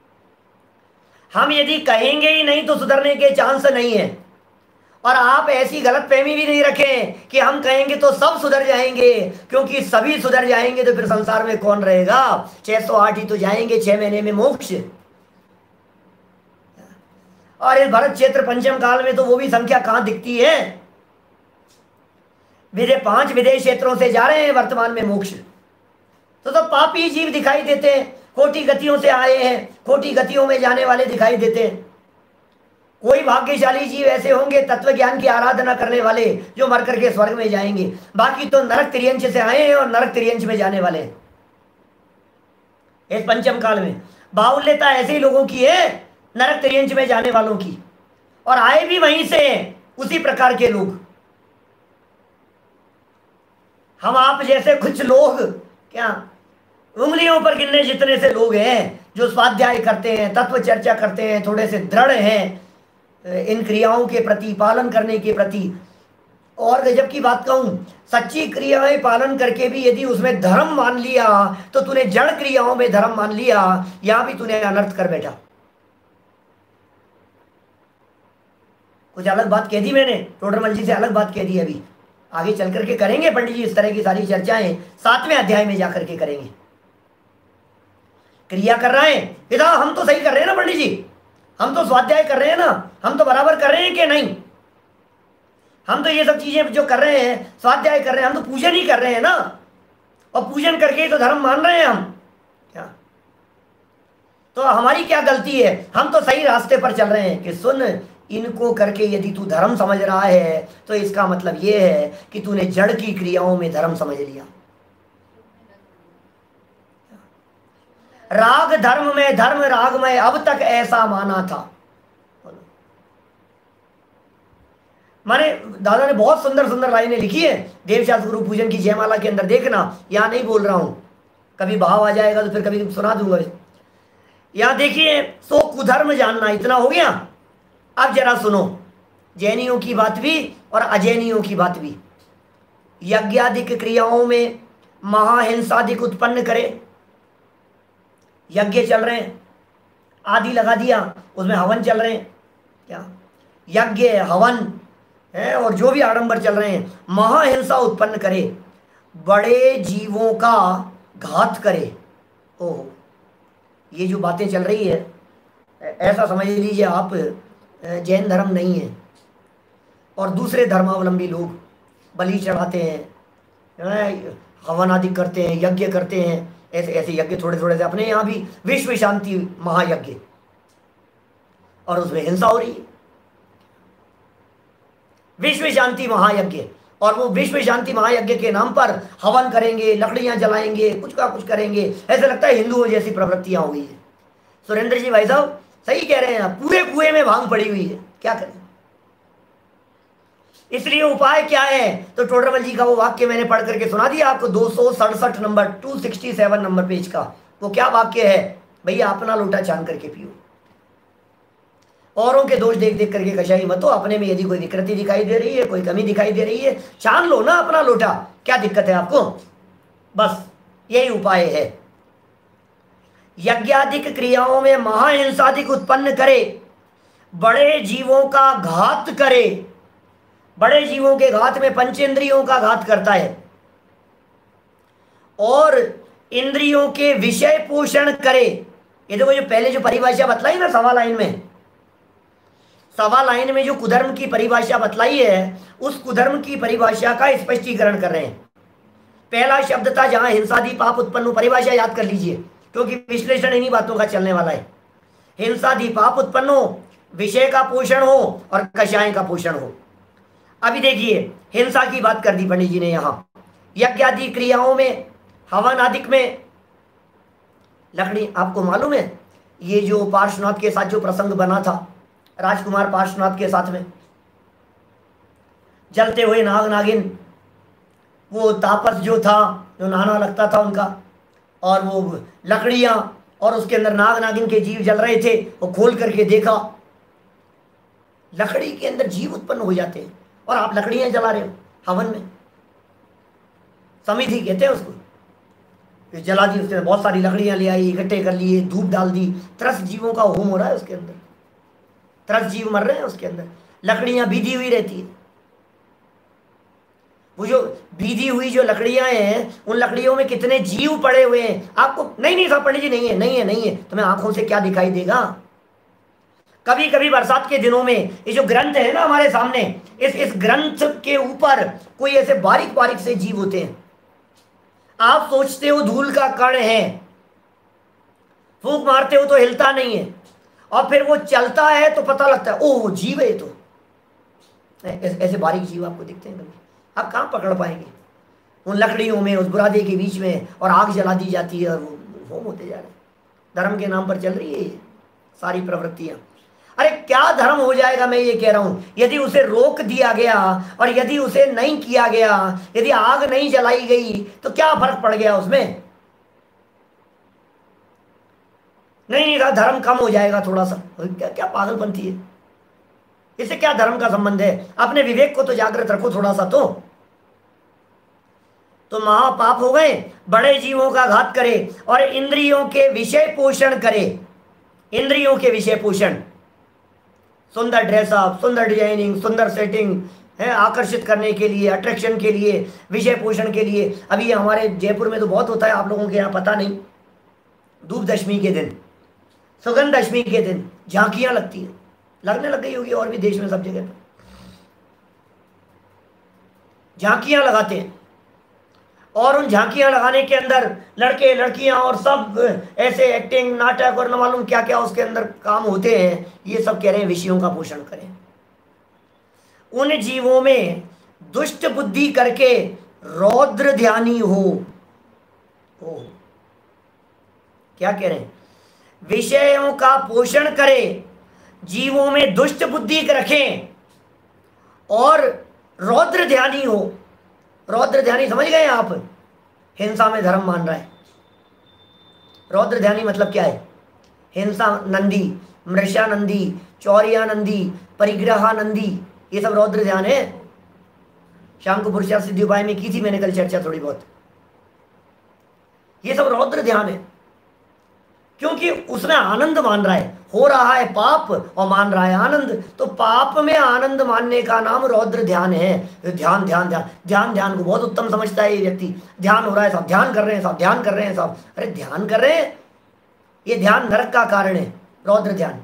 हम यदि कहेंगे ही नहीं तो सुधरने के चांस नहीं है। और आप ऐसी गलतफहमी भी नहीं रखें कि हम कहेंगे तो सब सुधर जाएंगे, क्योंकि सभी सुधर जाएंगे तो फिर संसार में कौन रहेगा? 608 ही तो जाएंगे 6 महीने में मोक्ष। और इस भरत क्षेत्र पंचम काल में तो वो भी संख्या कहाँ दिखती है? पांच विदेह क्षेत्रों से जा रहे हैं वर्तमान में मोक्ष। तो पापी जीव दिखाई देते हैं, खोटी गतियों से आए हैं, खोटी गतियों में जाने वाले दिखाई देते हैं। कोई भाग्यशाली जीव ऐसे होंगे तत्व ज्ञान की आराधना करने वाले जो मर करके स्वर्ग में जाएंगे, बाकी तो नरक त्रियंच से आए हैं और नरक त्रियंच में जाने वाले हैं। इस पंचम काल में बाहुल्यता ऐसे ही लोगों की है, नरक त्रियंच में जाने वालों की, और आए भी वहीं से उसी प्रकार के लोग। हम आप जैसे कुछ लोग क्या उंगलियों पर गिनने जितने से लोग हैं जो स्वाध्याय करते हैं, तत्व चर्चा करते हैं, थोड़े से दृढ़ हैं इन क्रियाओं के प्रति, पालन करने के प्रति। और गजब की बात कहूं, सच्ची क्रियाएं पालन करके भी यदि उसमें धर्म मान लिया तो तूने जड़ क्रियाओं में धर्म मान लिया, यहां भी तूने अनर्थ कर बैठा। कुछ अलग बात कह दी मैंने, टोडरमल जी से अलग बात कह दी। अभी आगे चल करके करेंगे पंडित जी इस तरह की सारी चर्चाएं, 7वें अध्याय में जाकर के करेंगे। क्रिया कर रहे हैं पिता, हम तो सही कर रहे हैं ना पंडित जी, हम तो स्वाध्याय कर रहे हैं ना, हम तो बराबर कर रहे हैं कि नहीं? हम तो ये सब चीजें जो कर रहे हैं, स्वाध्याय कर रहे हैं, हम तो पूजन ही कर रहे हैं ना, और पूजन करके ही तो धर्म मान रहे हैं हम क्या? तो हमारी क्या गलती है? हम तो सही रास्ते पर चल रहे हैं कि सुन, इनको करके यदि तू धर्म समझ रहा है तो इसका मतलब ये है कि तूने जड़ की क्रियाओं में धर्म समझ लिया। राग धर्म में, धर्म राग में अब तक ऐसा माना था। माने दादा ने बहुत सुंदर सुंदर लाइनें लिखी है देवशास्त्र गुरु पूजन की जयमाला के अंदर, देखना, यहां नहीं बोल रहा हूं, कभी भाव आ जाएगा तो फिर कभी सुना दूंगा। यहां देखिए, सो कुधर्म जानना, इतना हो गया। अब जरा सुनो, जैनियों की बात भी और अजैनियों की बात भी। यज्ञादिक क्रियाओं में महाहिंसादिक उत्पन्न करे, यज्ञ चल रहे हैं, आदि लगा दिया, उसमें हवन चल रहे हैं क्या, यज्ञ हवन है और जो भी आडंबर चल रहे हैं, महाहिंसा उत्पन्न करे, बड़े जीवों का घात करे। ओह, ये जो बातें चल रही है ऐसा समझ लीजिए आप जैन धर्म नहीं है, और दूसरे धर्मावलंबी लोग बलि चढ़ाते हैं, हवन आदि करते हैं, यज्ञ करते हैं, ऐसे ऐसे यज्ञ थोड़े थोड़े से अपने यहाँ भी विश्व शांति महायज्ञ, और उसमें हिंसा हो रही है। विश्व शांति महायज्ञ, और वो विश्व शांति महायज्ञ के नाम पर हवन करेंगे, लकड़ियां जलाएंगे, कुछ का कुछ करेंगे, ऐसे लगता है हिंदुओं जैसी प्रवृत्तियां हो गई है। सुरेंद्र जी भाई साहब सही कह रहे हैं, पूरे कुएं में भांग पड़ी हुई है, क्या करें? इसलिए उपाय क्या है? तो टोडरमल जी का वो वाक्य मैंने पढ़ करके सुना दिया आपको, 267 नंबर, 267 नंबर पेज का। वो क्या वाक्य है? भैया अपना लोटा छान करके पियो, औरों के दोष देख देख करके कशाई मत हो। अपने में यदि कोई विकृति दिखाई दे रही है, कोई कमी दिखाई दे रही है, छान लो ना अपना लोटा, क्या दिक्कत है आपको? बस यही उपाय है। यज्ञादिक क्रियाओं में महाहिंसादिक उत्पन्न करे, बड़े जीवों का घात करे। बड़े जीवों के घात में पंचेंद्रियों का घात करता है, और इंद्रियों के विषय पोषण करे। ये देखो, जो पहले जो परिभाषा बतलाई ना सवा लाइन में, सवा लाइन में जो कुधर्म की परिभाषा बतलाई है, उस कुधर्म की परिभाषा का स्पष्टीकरण कर रहे हैं। पहला शब्द था जहां हिंसादि पाप उत्पन्न हो, परिभाषा याद कर लीजिए क्योंकि विश्लेषण इन्हीं बातों का चलने वाला है। हिंसादि पाप उत्पन्न हो, विषय का पोषण हो और कषाय का पोषण हो। अभी देखिए, हिंसा की बात कर दी पंडित जी ने यहां। यज्ञ आदि क्रियाओं में, हवन आदि में लकड़ी, आपको मालूम है ये जो पार्श्वनाथ के साथ जो प्रसंग बना था, राजकुमार पार्श्वनाथ के साथ में, जलते हुए नाग नागिन, वो तापस जो था, जो नाना लगता था उनका, और वो लकड़ियां, और उसके अंदर नाग नागिन के जीव जल रहे थे। वो खोल करके देखा, लकड़ी के अंदर जीव उत्पन्न हो जाते हैं, और आप लकड़ियां जला रहे हो हवन में। समिधि कहते हैं उसको। जला दी, उसके बहुत सारी लकड़ियां ले आई, इकट्ठे कर लिए, धूप डाल दी, 30 जीवों का होम हो रहा है उसके अंदर, 30 जीव मर रहे हैं उसके अंदर, लकड़ियां बीधी हुई रहती है। वो जो बीधी हुई जो लकड़ियां हैं, उन लकड़ियों में कितने जीव पड़े हुए हैं आपको नहीं साहब पंडित जी नहीं है, नहीं है, नहीं है, तुम्हें आंखों से क्या दिखाई देगा? कभी कभी बरसात के दिनों में ये जो ग्रंथ है ना हमारे सामने, इस ग्रंथ के ऊपर कोई ऐसे बारीक बारीक से जीव होते हैं। आप सोचते हो धूल का कण है, फूंक मारते हो तो हिलता नहीं है, और फिर वो चलता है तो पता लगता है ओह जीव है। तो ऐसे बारीक जीव आपको दिखते हैं कभी? आप कहाँ पकड़ पाएंगे उन लकड़ियों में, उस बुरादे के बीच में, और आग जला दी जाती है और वो होम होते जा रहे हैं। धर्म के नाम पर चल रही है ये सारी प्रवृत्तियां। अरे क्या धर्म हो जाएगा, मैं ये कह रहा हूं, यदि उसे रोक दिया गया और यदि उसे नहीं किया गया, यदि आग नहीं जलाई गई तो क्या फर्क पड़ गया उसमें? नहीं धर्म कम हो जाएगा थोड़ा सा, क्या क्या पागलपंथी है। इससे क्या धर्म का संबंध है? अपने विवेक को तो जागृत रखो थोड़ा सा। तो महापाप हो गए, बड़े जीवों का घात करे और इंद्रियों के विषय पोषण करे। इंद्रियों के विषय पोषण, सुंदर ड्रेसअप, सुंदर डिजाइनिंग, सुंदर सेटिंग है, आकर्षित करने के लिए, अट्रैक्शन के लिए, विषय पोषण के लिए। अभी ये हमारे जयपुर में तो बहुत होता है, आप लोगों के यहाँ पता नहीं। धूप दशमी के दिन, सुगंध दशमी के दिन झांकियां लगती हैं, लगने लग गई होगी और भी देश में सब जगह पर झांकियां लगाते हैं। और उन झांकियां लगाने के अंदर लड़के लड़कियां और सब ऐसे एक्टिंग, नाटक और न मालूम क्या क्या उसके अंदर काम होते हैं। ये सब कह रहे हैं विषयों का पोषण करें। उन जीवों में दुष्ट बुद्धि करके रौद्र ध्यानी हो। क्या कह रहे हैं? विषयों का पोषण करे, जीवों में दुष्ट बुद्धि रखें और रौद्र ध्यानी हो। रौद्र ध्यानी समझ गए आप? हिंसा में धर्म मान रहा है। रौद्र ध्यानी मतलब क्या है? हिंसा नंदी, मृषा नंदी, चौरिया नंदी, परिग्रह नंदी, ये सब रौद्र ध्यान है। शाम को पुरुषार्थ सिद्धि उपाय में की थी मैंने कल चर्चा थोड़ी बहुत। ये सब रौद्र ध्यान है, क्योंकि उसमें आनंद मान रहा है। हो रहा है पाप और मान रहा है आनंद, तो पाप में आनंद मानने का नाम रौद्र ध्यान है। ध्यान ध्यान ध्यान ध्यान ध्यान को बहुत उत्तम समझता है ये व्यक्ति। ध्यान हो रहा है, सब ध्यान कर रहे हैं, सब ध्यान कर रहे हैं, सब अरे ध्यान कर रहे हैं। ये ध्यान नरक का कारण है। रौद्र ध्यान,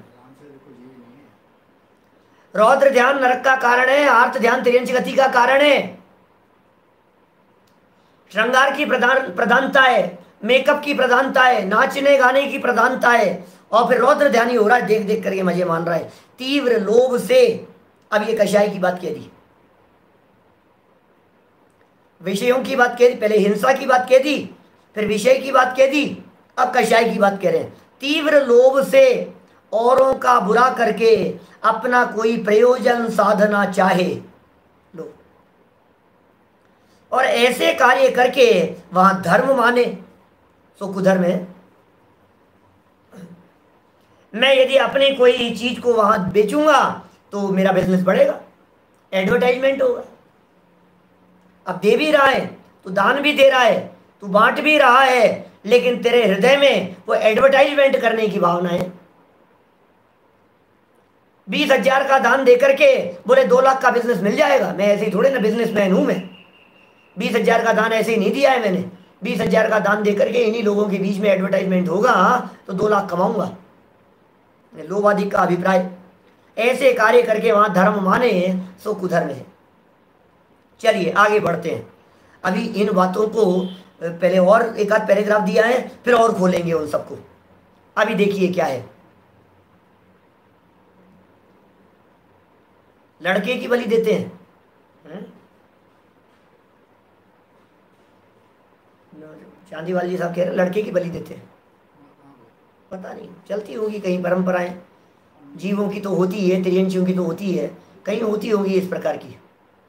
रौद्र ध्यान नरक का कारण है। आर्त ध्यान तिर्यंच गति का कारण है। श्रृंगार की प्रधानता है, मेकअप की प्रधानता है, नाचने गाने की प्रधानता है, और फिर रौद्र ध्यानी हो रहा है, देख देख करके मजे मान रहा है तीव्र लोभ से। अब ये कषाय की बात कह दी, विषयों की बात कह दी, पहले हिंसा की बात कह दी, फिर विषय की बात कह दी, अब कषाय की बात कह रहे हैं। तीव्र लोभ से औरों का बुरा करके अपना कोई प्रयोजन साधना चाहे लो, और ऐसे कार्य करके वहां धर्म माने सो कुधर्म है। मैं यदि अपनी कोई चीज को वहां बेचूंगा तो मेरा बिजनेस बढ़ेगा, एडवर्टाइजमेंट होगा। अब दे भी रहा है, तू दान भी दे रहा है, तू बांट भी रहा है, लेकिन तेरे हृदय में वो एडवर्टाइजमेंट करने की भावना है। 20,000 का दान दे करके बोले 2 लाख का बिजनेस मिल जाएगा। मैं ऐसे ही थोड़े ना बिजनेसमैन हूं। मैं 20,000 का दान ऐसे ही नहीं दिया है मैंने। 20,000 का दान दे करके इन्हीं लोगों के बीच में एडवर्टाइजमेंट होगा तो 2 लाख कमाऊंगा। लोभाधिक का अभिप्राय। ऐसे कार्य करके वहां धर्म माने सो कुधर्म है। चलिए आगे बढ़ते हैं। अभी इन बातों को पहले और एक आध पैराग्राफ दिया है, फिर और खोलेंगे उन सबको। अभी देखिए क्या है। लड़के की बलि देते हैं, चांदी वाली जी साहब कह रहे हैं लड़के की बलि देते हैं। पता नहीं, चलती होगी कहीं परंपराएं। जीवों की तो होती है, त्रियंशियों की तो होती है, कहीं होती होगी इस प्रकार की।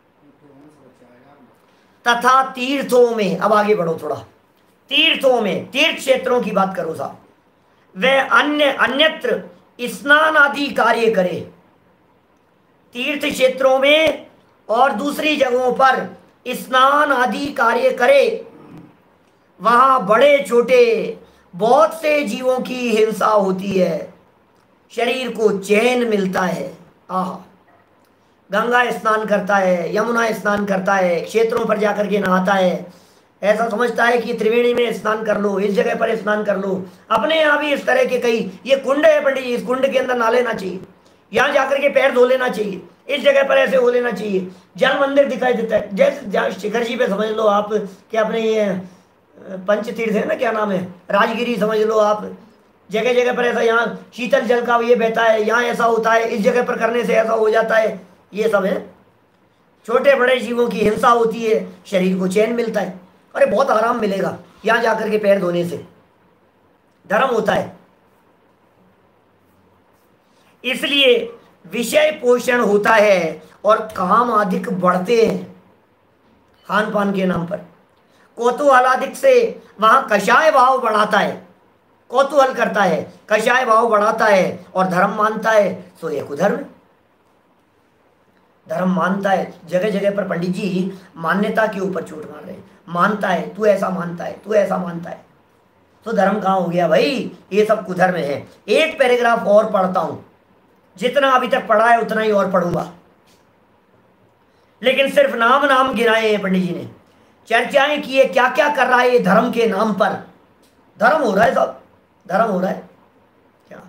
तथा तीर्थों में, अब आगे बढ़ो थोड़ा। तीर्थों में, तीर्थ क्षेत्रों की बात करो साहब, वह अन्यत्र स्नान आदि कार्य करे। तीर्थ क्षेत्रों में और दूसरी जगहों पर स्नान आदि कार्य करे। वहां बड़े छोटे बहुत से जीवों की हिंसा होती है, शरीर को चैन मिलता है। आह, गंगा स्नान करता है, यमुना स्नान करता है, क्षेत्रों पर जाकर के नहाता है, ऐसा समझता है कि त्रिवेणी में स्नान कर लो, इस जगह पर स्नान कर लो। अपने यहाँ भी इस तरह के कई, ये कुंड है पंडित जी, इस कुंड के अंदर नहा लेना चाहिए, यहाँ जाकर के पैर धो लेना चाहिए, इस जगह पर ऐसे हो लेना चाहिए। जल मंदिर दिखाई देता है, जैसे शिखर जी पे समझ लो आप कि अपने ये पंच तीर्थ है ना, क्या नाम है, राजगिरी समझ लो आप, जगह जगह पर ऐसा, यहाँ शीतल जल का ये बहता है, यहाँ ऐसा होता है, इस जगह पर करने से ऐसा हो जाता है, ये सब है। छोटे बड़े जीवों की हिंसा होती है, शरीर को चैन मिलता है, अरे बहुत आराम मिलेगा यहाँ जाकर के पैर धोने से, धर्म होता है। इसलिए विषय पोषण होता है और काम अधिक बढ़ते हैं खान पान के नाम पर। कौतूहलाधिक से वहां कषाय भाव बढ़ाता है, कौतूहल करता है, कषाय भाव बढ़ाता है और धर्म मानता है, सो ये कुधर्म। धर्म मानता है, जगह जगह पर पंडित जी मान्यता के ऊपर चोट मार रहे हैं, मानता है, तू ऐसा मानता है, तू ऐसा मानता है, तो धर्म कहाँ हो गया भाई, ये सब कुधर्म है। एक पैराग्राफ और पढ़ता हूं, जितना अभी तक पढ़ा है उतना ही और पढ़ूंगा, लेकिन सिर्फ नाम नाम गिनाए हैं पंडित जी ने, चर्चाएं की है क्या क्या कर रहा है ये धर्म के नाम पर। धर्म हो रहा है, सब धर्म हो रहा है क्या।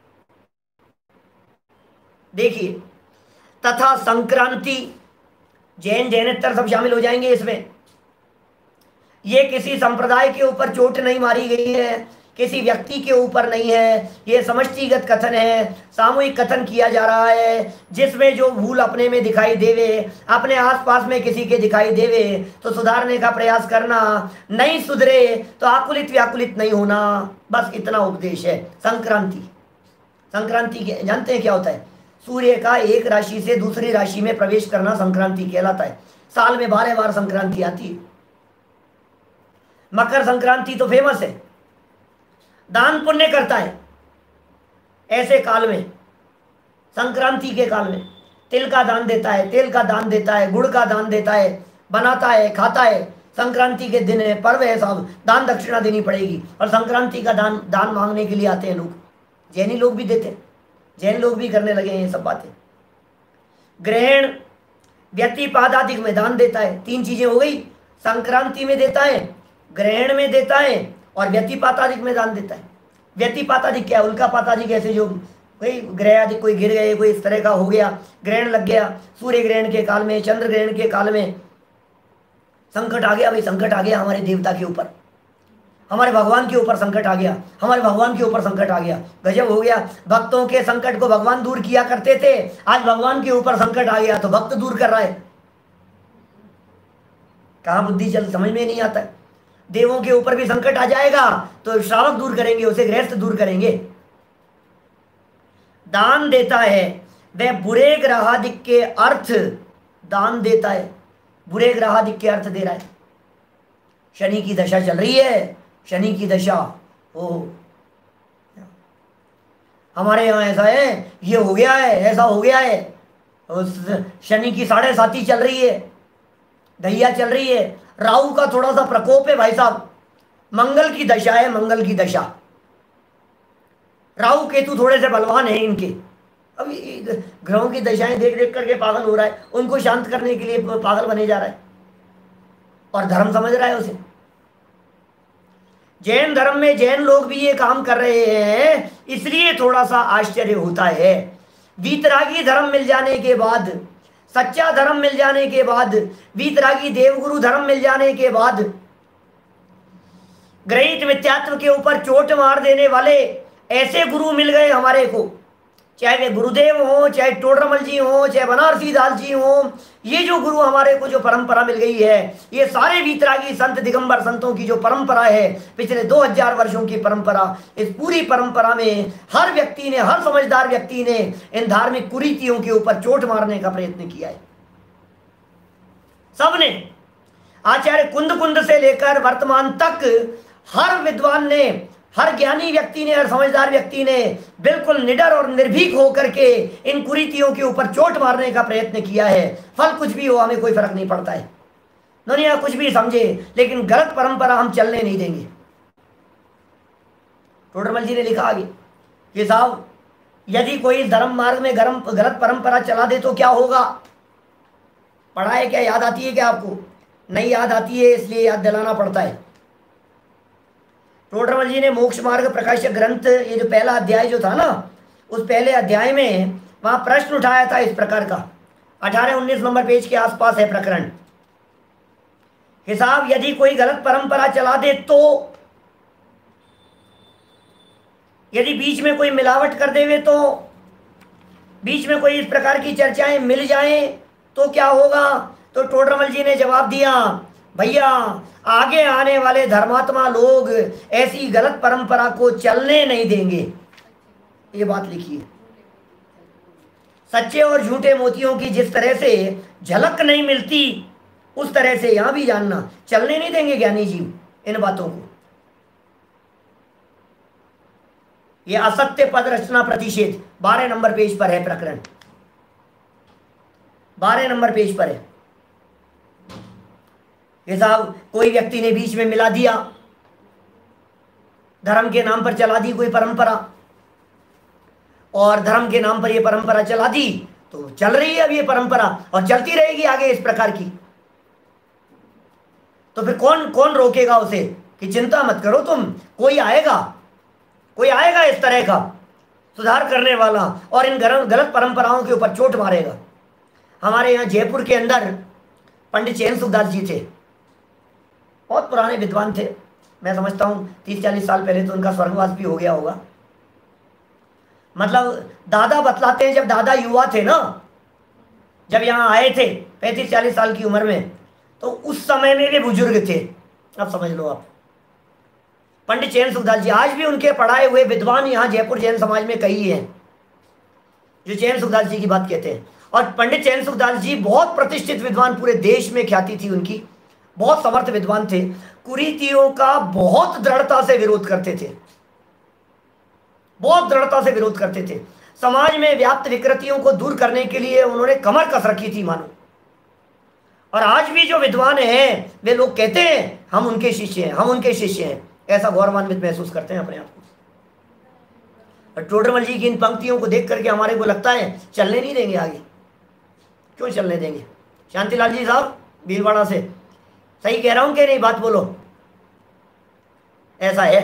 देखिए, तथा संक्रांति, जैन जैनेतर सब शामिल हो जाएंगे इसमें। ये किसी संप्रदाय के ऊपर चोट नहीं मारी गई है, किसी व्यक्ति के ऊपर नहीं है, ये समष्टिगत कथन है, सामूहिक कथन किया जा रहा है, जिसमें जो भूल अपने में दिखाई देवे, अपने आसपास में किसी के दिखाई देवे तो सुधारने का प्रयास करना, नहीं सुधरे तो आकुलित व्याकुलित नहीं होना, बस इतना उपदेश है। संक्रांति, संक्रांति के जानते हैं क्या होता है, सूर्य का एक राशि से दूसरी राशि में प्रवेश करना संक्रांति कहलाता है। साल में 12 बार संक्रांति आती है। मकर संक्रांति तो फेमस है, दान पुण्य करता है ऐसे काल में, संक्रांति के काल में तिल का दान देता है, तेल का दान देता है, गुड़ का दान देता है, बनाता है, खाता है। संक्रांति के दिन है, पर्व है, साहब दान दक्षिणा देनी पड़ेगी। और संक्रांति का दान मांगने के लिए आते हैं लोग, जैनी लोग भी देते हैं, जैन लोग भी करने लगे हैं ये सब बातें। ग्रहण व्यतिपादादिक में दान देता है, 3 चीजें हो गई, संक्रांति में देता है, ग्रहण में देता है और व्यतिपातादिक में दान देता है। व्यतिपातादिक क्या है, उल्कापातादिक, ऐसे जो कोई ग्रह आदि कोई गिर गए, कोई इस तरह का हो गया, ग्रहण लग गया, सूर्य ग्रहण के काल में, चंद्र ग्रहण के काल में संकट आ गया, भाई संकट आ गया हमारे देवता के ऊपर, हमारे भगवान के ऊपर संकट आ गया, हमारे भगवान के ऊपर संकट आ गया, गजब हो गया। भक्तों के संकट को भगवान दूर किया करते थे, आज भगवान के ऊपर संकट आ गया तो भक्त दूर कर रहा है। कहाँ बुद्धि चल, समझ में नहीं आता। देवों के ऊपर भी संकट आ जाएगा तो श्रावक दूर करेंगे उसे, गृहस्थ दूर करेंगे। दान देता है, वह बुरे ग्रहादिक के अर्थ दान देता है, बुरे ग्रहादिक के अर्थ दे रहा है। शनि की दशा चल रही है, शनि की दशा, ओ हमारे यहाँ ऐसा है, ये हो गया है, ऐसा हो गया है, शनि की 7.5 चल रही है, दैया चल रही है, राहु का थोड़ा सा प्रकोप है भाई साहब, मंगल की दशा है, मंगल की दशा, राहु केतु थोड़े से बलवान है इनके। अभी ग्रहों की दशाएं देख देख करके पागल हो रहा है, उनको शांत करने के लिए पागल बने जा रहा है और धर्म समझ रहा है उसे। जैन धर्म में जैन लोग भी ये काम कर रहे हैं, इसलिए थोड़ा सा आश्चर्य होता है। वीतरागी धर्म मिल जाने के बाद, सच्चा धर्म मिल जाने के बाद, वीतरागी देवगुरु धर्म मिल जाने के बाद, ग्रहित मिथ्यात्व के ऊपर चोट मार देने वाले ऐसे गुरु मिल गए हमारे को, चाहे वे गुरुदेव हो, चाहे टोडरमल जी हो, चाहे बनारसी दास जी हो। ये जो गुरु हमारे को जो परंपरा मिल गई है, ये सारे वीतरागी संत दिगंबर संतों की जो परंपरा है, पिछले 2000 वर्षों की परंपरा, इस पूरी परंपरा में हर व्यक्ति ने, हर समझदार व्यक्ति ने इन धार्मिक कुरीतियों के ऊपर चोट मारने का प्रयत्न किया है। सबने, आचार्य कुंद कुंद से लेकर वर्तमान तक हर विद्वान ने, हर ज्ञानी व्यक्ति ने, हर समझदार व्यक्ति ने बिल्कुल निडर और निर्भीक होकर के इन कुरीतियों के ऊपर चोट मारने का प्रयत्न किया है। फल कुछ भी हो, हमें कोई फर्क नहीं पड़ता है, दुनिया कुछ भी समझे, लेकिन गलत परंपरा हम चलने नहीं देंगे। टोडरमल जी ने लिखा आगे कि साहब, यदि कोई धर्म मार्ग में गलत परंपरा चला दे तो क्या होगा। पढ़ा है क्या, याद आती है क्या आपको? नहीं याद आती है, इसलिए याद दिलाना पड़ता है। टोडरमल जी ने मोक्ष मार्ग प्रकाशक ग्रंथ, ये जो पहला अध्याय जो था ना, उस पहले अध्याय में वहां प्रश्न उठाया था इस प्रकार का, 18-19 नंबर पेज के आसपास है प्रकरण। हिसाब यदि कोई गलत परंपरा चला दे तो, यदि बीच में कोई मिलावट कर देवे तो, बीच में कोई इस प्रकार की चर्चाएं मिल जाएं तो क्या होगा? तो टोडरमल जी ने जवाब दिया, भैया आगे आने वाले धर्मात्मा लोग ऐसी गलत परंपरा को चलने नहीं देंगे। ये बात लिखिए। सच्चे और झूठे मोतियों की जिस तरह से झलक नहीं मिलती, उस तरह से यहां भी जानना, चलने नहीं देंगे ज्ञानी जी इन बातों को। यह असत्य पद रचना प्रतिषेध 12 नंबर पेज पर है प्रकरण, 12 नंबर पेज पर है। ये साहब कोई व्यक्ति ने बीच में मिला दिया, धर्म के नाम पर चला दी कोई परंपरा, और धर्म के नाम पर ये परंपरा चला दी तो चल रही है अब ये परंपरा और चलती रहेगी आगे इस प्रकार की। तो फिर कौन कौन रोकेगा उसे कि चिंता मत करो तुम, कोई आएगा, कोई आएगा इस तरह का सुधार करने वाला और इन गलत परंपराओं के ऊपर चोट मारेगा। हमारे यहाँ जयपुर के अंदर पंडित चैन सुखदास जी थे, बहुत पुराने विद्वान थे। मैं समझता हूँ 30-40 साल पहले तो उनका स्वर्गवास भी हो गया होगा। मतलब दादा बतलाते हैं, जब दादा युवा थे ना, जब यहाँ आए थे 35-40 साल की उम्र में, तो उस समय में वे बुजुर्ग थे। अब समझ लो आप, पंडित चैन सुखदास जी, आज भी उनके पढ़ाए हुए विद्वान यहाँ जयपुर जैन समाज में कई हैं जो चैन सुखदास जी की बात कहते हैं। और पंडित चैन सुखदास जी बहुत प्रतिष्ठित विद्वान, पूरे देश में ख्याति थी उनकी, बहुत समर्थ विद्वान थे। कुरीतियों का बहुत दृढ़ता से विरोध करते थे, बहुत दृढ़ता से विरोध करते थे। समाज में व्याप्त विकृतियों को दूर करने के लिए उन्होंने कमर कस रखी थी मानो। और आज भी जो विद्वान हैं वे लोग कहते हैं हम उनके शिष्य हैं, हम उनके शिष्य हैं, ऐसा गौरवान्वित महसूस करते हैं अपने आप को। और टोडरमल जी की इन पंक्तियों को देख करके हमारे को लगता है चलने नहीं देंगे आगे। क्यों चलने देंगे? शांतिलाल जी साहब भीलवाड़ा से, सही कह रहा हूं कि नहीं? बात बोलो। ऐसा है,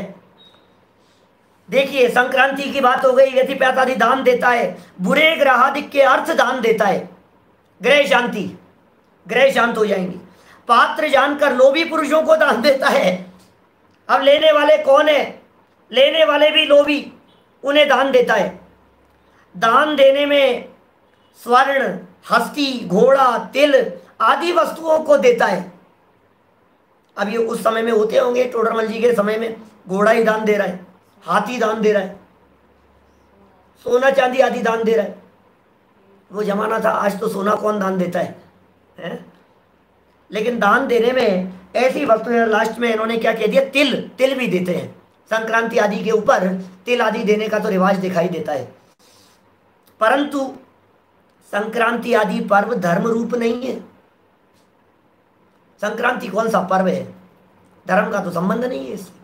देखिए संक्रांति की बात हो गई, व्यतिपात आदि दान देता है, बुरे ग्रहादिक के अर्थ दान देता है, ग्रह शांति, ग्रह शांत हो जाएंगी। पात्र जानकर लोभी पुरुषों को दान देता है। अब लेने वाले कौन है? लेने वाले भी लोभी, उन्हें दान देता है। दान देने में स्वर्ण, हस्ती, घोड़ा, तिल आदि वस्तुओं को देता है। अब ये उस समय में होते होंगे, टोडरमल जी के समय में घोड़ा ही दान दे रहा है, हाथी दान दे रहा है, सोना चांदी आदि दान दे रहा है। वो जमाना था, आज तो सोना कौन दान देता है? लेकिन दान देने में ऐसी वस्तुएं, लास्ट में इन्होंने क्या कह दिया, तिल, तिल भी देते हैं। संक्रांति आदि के ऊपर तिल आदि देने का तो रिवाज दिखाई देता है, परंतु संक्रांति आदि पर्व धर्म रूप नहीं है। संक्रांति कौन सा पर्व है? धर्म का तो संबंध नहीं है इससे।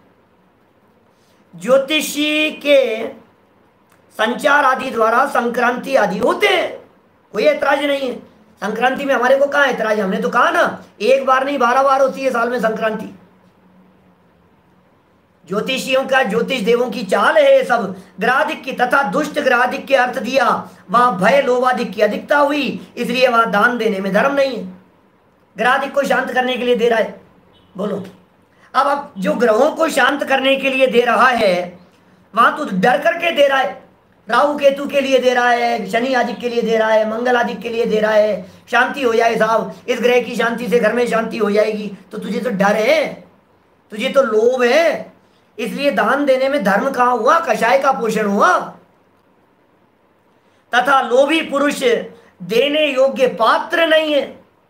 ज्योतिषी के संचार आदि द्वारा संक्रांति आदि होते हैं, कोई ऐतराज नहीं है। संक्रांति में हमारे को कहाँ ऐतराज? हमने तो कहा ना, एक बार नहीं 12 बार होती है साल में संक्रांति। ज्योतिषियों का, ज्योतिष देवों की चाल है सब। ग्रहादिक की तथा दुष्ट ग्रहादिक के अर्थ दिया, वहां भय लोभादिक की अधिकता हुई, इसलिए वहां दान देने में धर्म नहीं है। ग्रहादिक को शांत करने के लिए दे रहा है, बोलो। अब जो ग्रहों को शांत करने के लिए दे रहा है, वहां तो डर करके दे रहा है। राहु केतु के लिए दे रहा है, शनि आदि के लिए दे रहा है, मंगल आदि के लिए दे रहा है, शांति हो जाए साहब, इस ग्रह की शांति से घर में शांति हो जाएगी। तो तुझे तो डर है, तुझे तो लोभ है, इसलिए दान देने में धर्म कहाँ हुआ? कषाय का पोषण हुआ। तथा लोभी पुरुष देने योग्य पात्र नहीं है,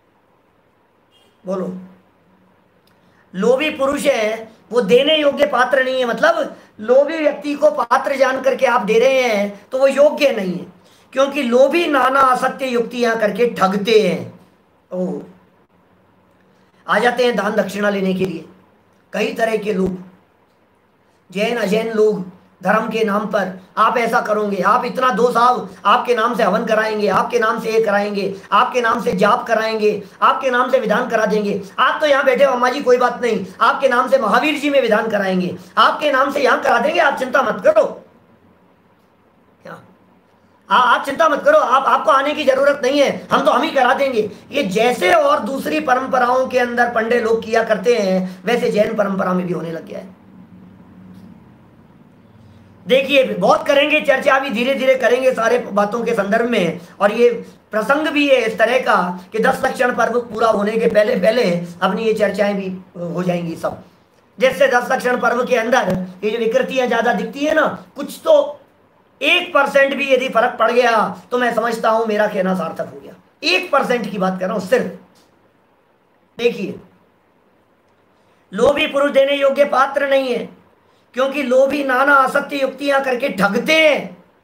बोलो। लोभी पुरुष है, वो देने योग्य पात्र नहीं है। मतलब लोभी व्यक्ति को पात्र जान करके आप दे रहे हैं तो वो योग्य नहीं है, क्योंकि लोभी नाना असत्य युक्तियां करके ठगते हैं। ओ, आ जाते हैं दान दक्षिणा लेने के लिए कई तरह के लोग, जैन अजैन लोग, धर्म के नाम पर आप ऐसा करोगे, आप इतना दो साहब, आपके नाम से हवन कराएंगे, आपके नाम से ये कराएंगे, आपके नाम से जाप कराएंगे, आपके नाम से विधान करा देंगे। आप तो यहाँ बैठे हो अम्मा जी, कोई बात नहीं, आपके नाम से महावीर जी में विधान कराएंगे, आपके नाम से यहाँ करा देंगे, आप चिंता मत करो। क्या आप चिंता मत करो, आपको आने की जरूरत नहीं है, हम ही करा देंगे। ये जैसे और दूसरी परंपराओं के अंदर पंडे लोग किया करते हैं, वैसे जैन परंपरा में भी होने लग गया है। देखिए बहुत करेंगे चर्चा, अभी धीरे धीरे करेंगे सारे बातों के संदर्भ में। और ये प्रसंग भी है इस तरह का कि 10 लक्षण पर्व पूरा होने के पहले पहले अपनी ये चर्चाएं भी हो जाएंगी सब। जैसे 10 लक्षण पर्व के अंदर ये जो विकृतियां ज्यादा दिखती है ना, कुछ तो 1% भी यदि फर्क पड़ गया तो मैं समझता हूं मेरा कहना सार्थक हो गया। 1% की बात कर रहा हूं सिर्फ। देखिए, लोभी पुरुष देने योग्य पात्र नहीं है, क्योंकि लोभी नाना असत्य युक्तियां करके ठगते हैं,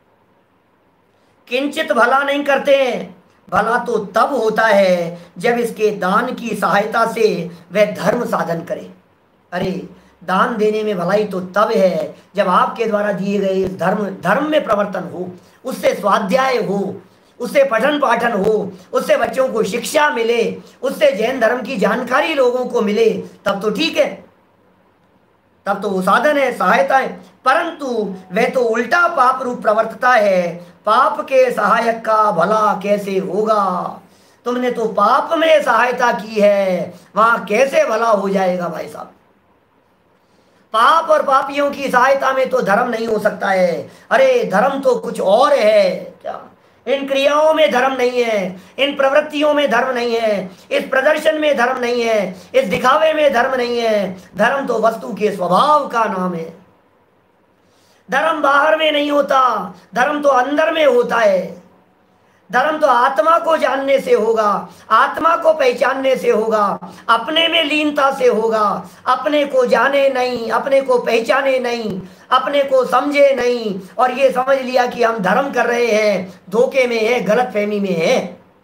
किंचित भला नहीं करते हैं। भला तो तब होता है जब इसके दान की सहायता से वह धर्म साधन करे। अरे दान देने में भलाई तो तब है जब आपके द्वारा दिए गए धर्म में प्रवर्तन हो, उससे स्वाध्याय हो, उससे पठन पाठन हो, उससे बच्चों को शिक्षा मिले, उससे जैन धर्म की जानकारी लोगों को मिले, तब तो ठीक है, तब तो वो साधन है, सहायता है। परंतु वह तो उल्टा पाप रूप प्रवर्तता है। पाप के सहायक का भला कैसे होगा? तुमने तो पाप में सहायता की है, वहां कैसे भला हो जाएगा भाई साहब? पाप और पापियों की सहायता में तो धर्म नहीं हो सकता है। अरे धर्म तो कुछ और है। क्या इन क्रियाओं में धर्म नहीं है, इन प्रवृत्तियों में धर्म नहीं है, इस प्रदर्शन में धर्म नहीं है, इस दिखावे में धर्म नहीं है। धर्म तो वस्तु के स्वभाव का नाम है। धर्म बाहर में नहीं होता, धर्म तो अंदर में होता है। धर्म तो आत्मा को जानने से होगा, आत्मा को पहचानने से होगा, अपने में लीनता से होगा। अपने को जाने नहीं, अपने को पहचाने नहीं, अपने को समझे नहीं, और ये समझ लिया कि हम धर्म कर रहे हैं, धोखे में है, गलतफहमी में है।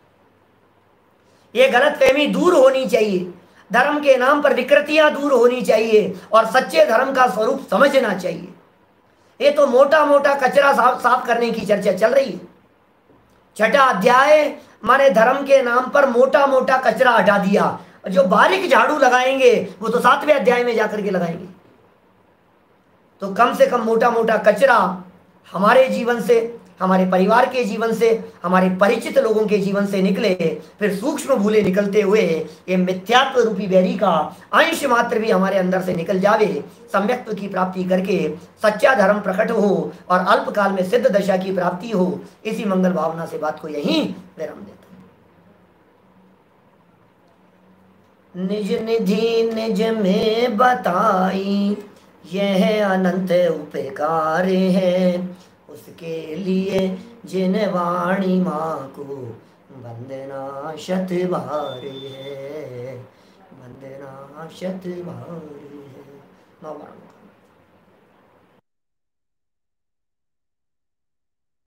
ये गलतफहमी दूर होनी चाहिए, धर्म के नाम पर विकृतियां दूर होनी चाहिए, और सच्चे धर्म का स्वरूप समझना चाहिए। ये तो मोटा मोटा कचरा साफ करने की चर्चा चल रही है। 6ठा अध्याय माने धर्म के नाम पर मोटा मोटा कचरा हटा दिया। जो बारीक झाड़ू लगाएंगे वो तो 7वें अध्याय में जाकर के लगाएंगे। तो कम से कम मोटा मोटा कचरा हमारे जीवन से, हमारे परिवार के जीवन से, हमारे परिचित लोगों के जीवन से निकले, फिर सूक्ष्म भूले निकलते हुए ये मिथ्यात्व रूपी बैरी का अंश मात्र भी हमारे अंदर से निकल जावे। सम्यक्त्व की प्राप्ति करके सच्चा धर्म प्रकट हो और अल्प काल में सिद्ध दशा की प्राप्ति हो। इसी मंगल भावना से बात को यहीं विराम देता हूं। निज निधि निज में बताई, यह अनंत उपकार है, उसके लिए जिन वाणी माँ को वंदना शत बार है, वंदना शत बार है।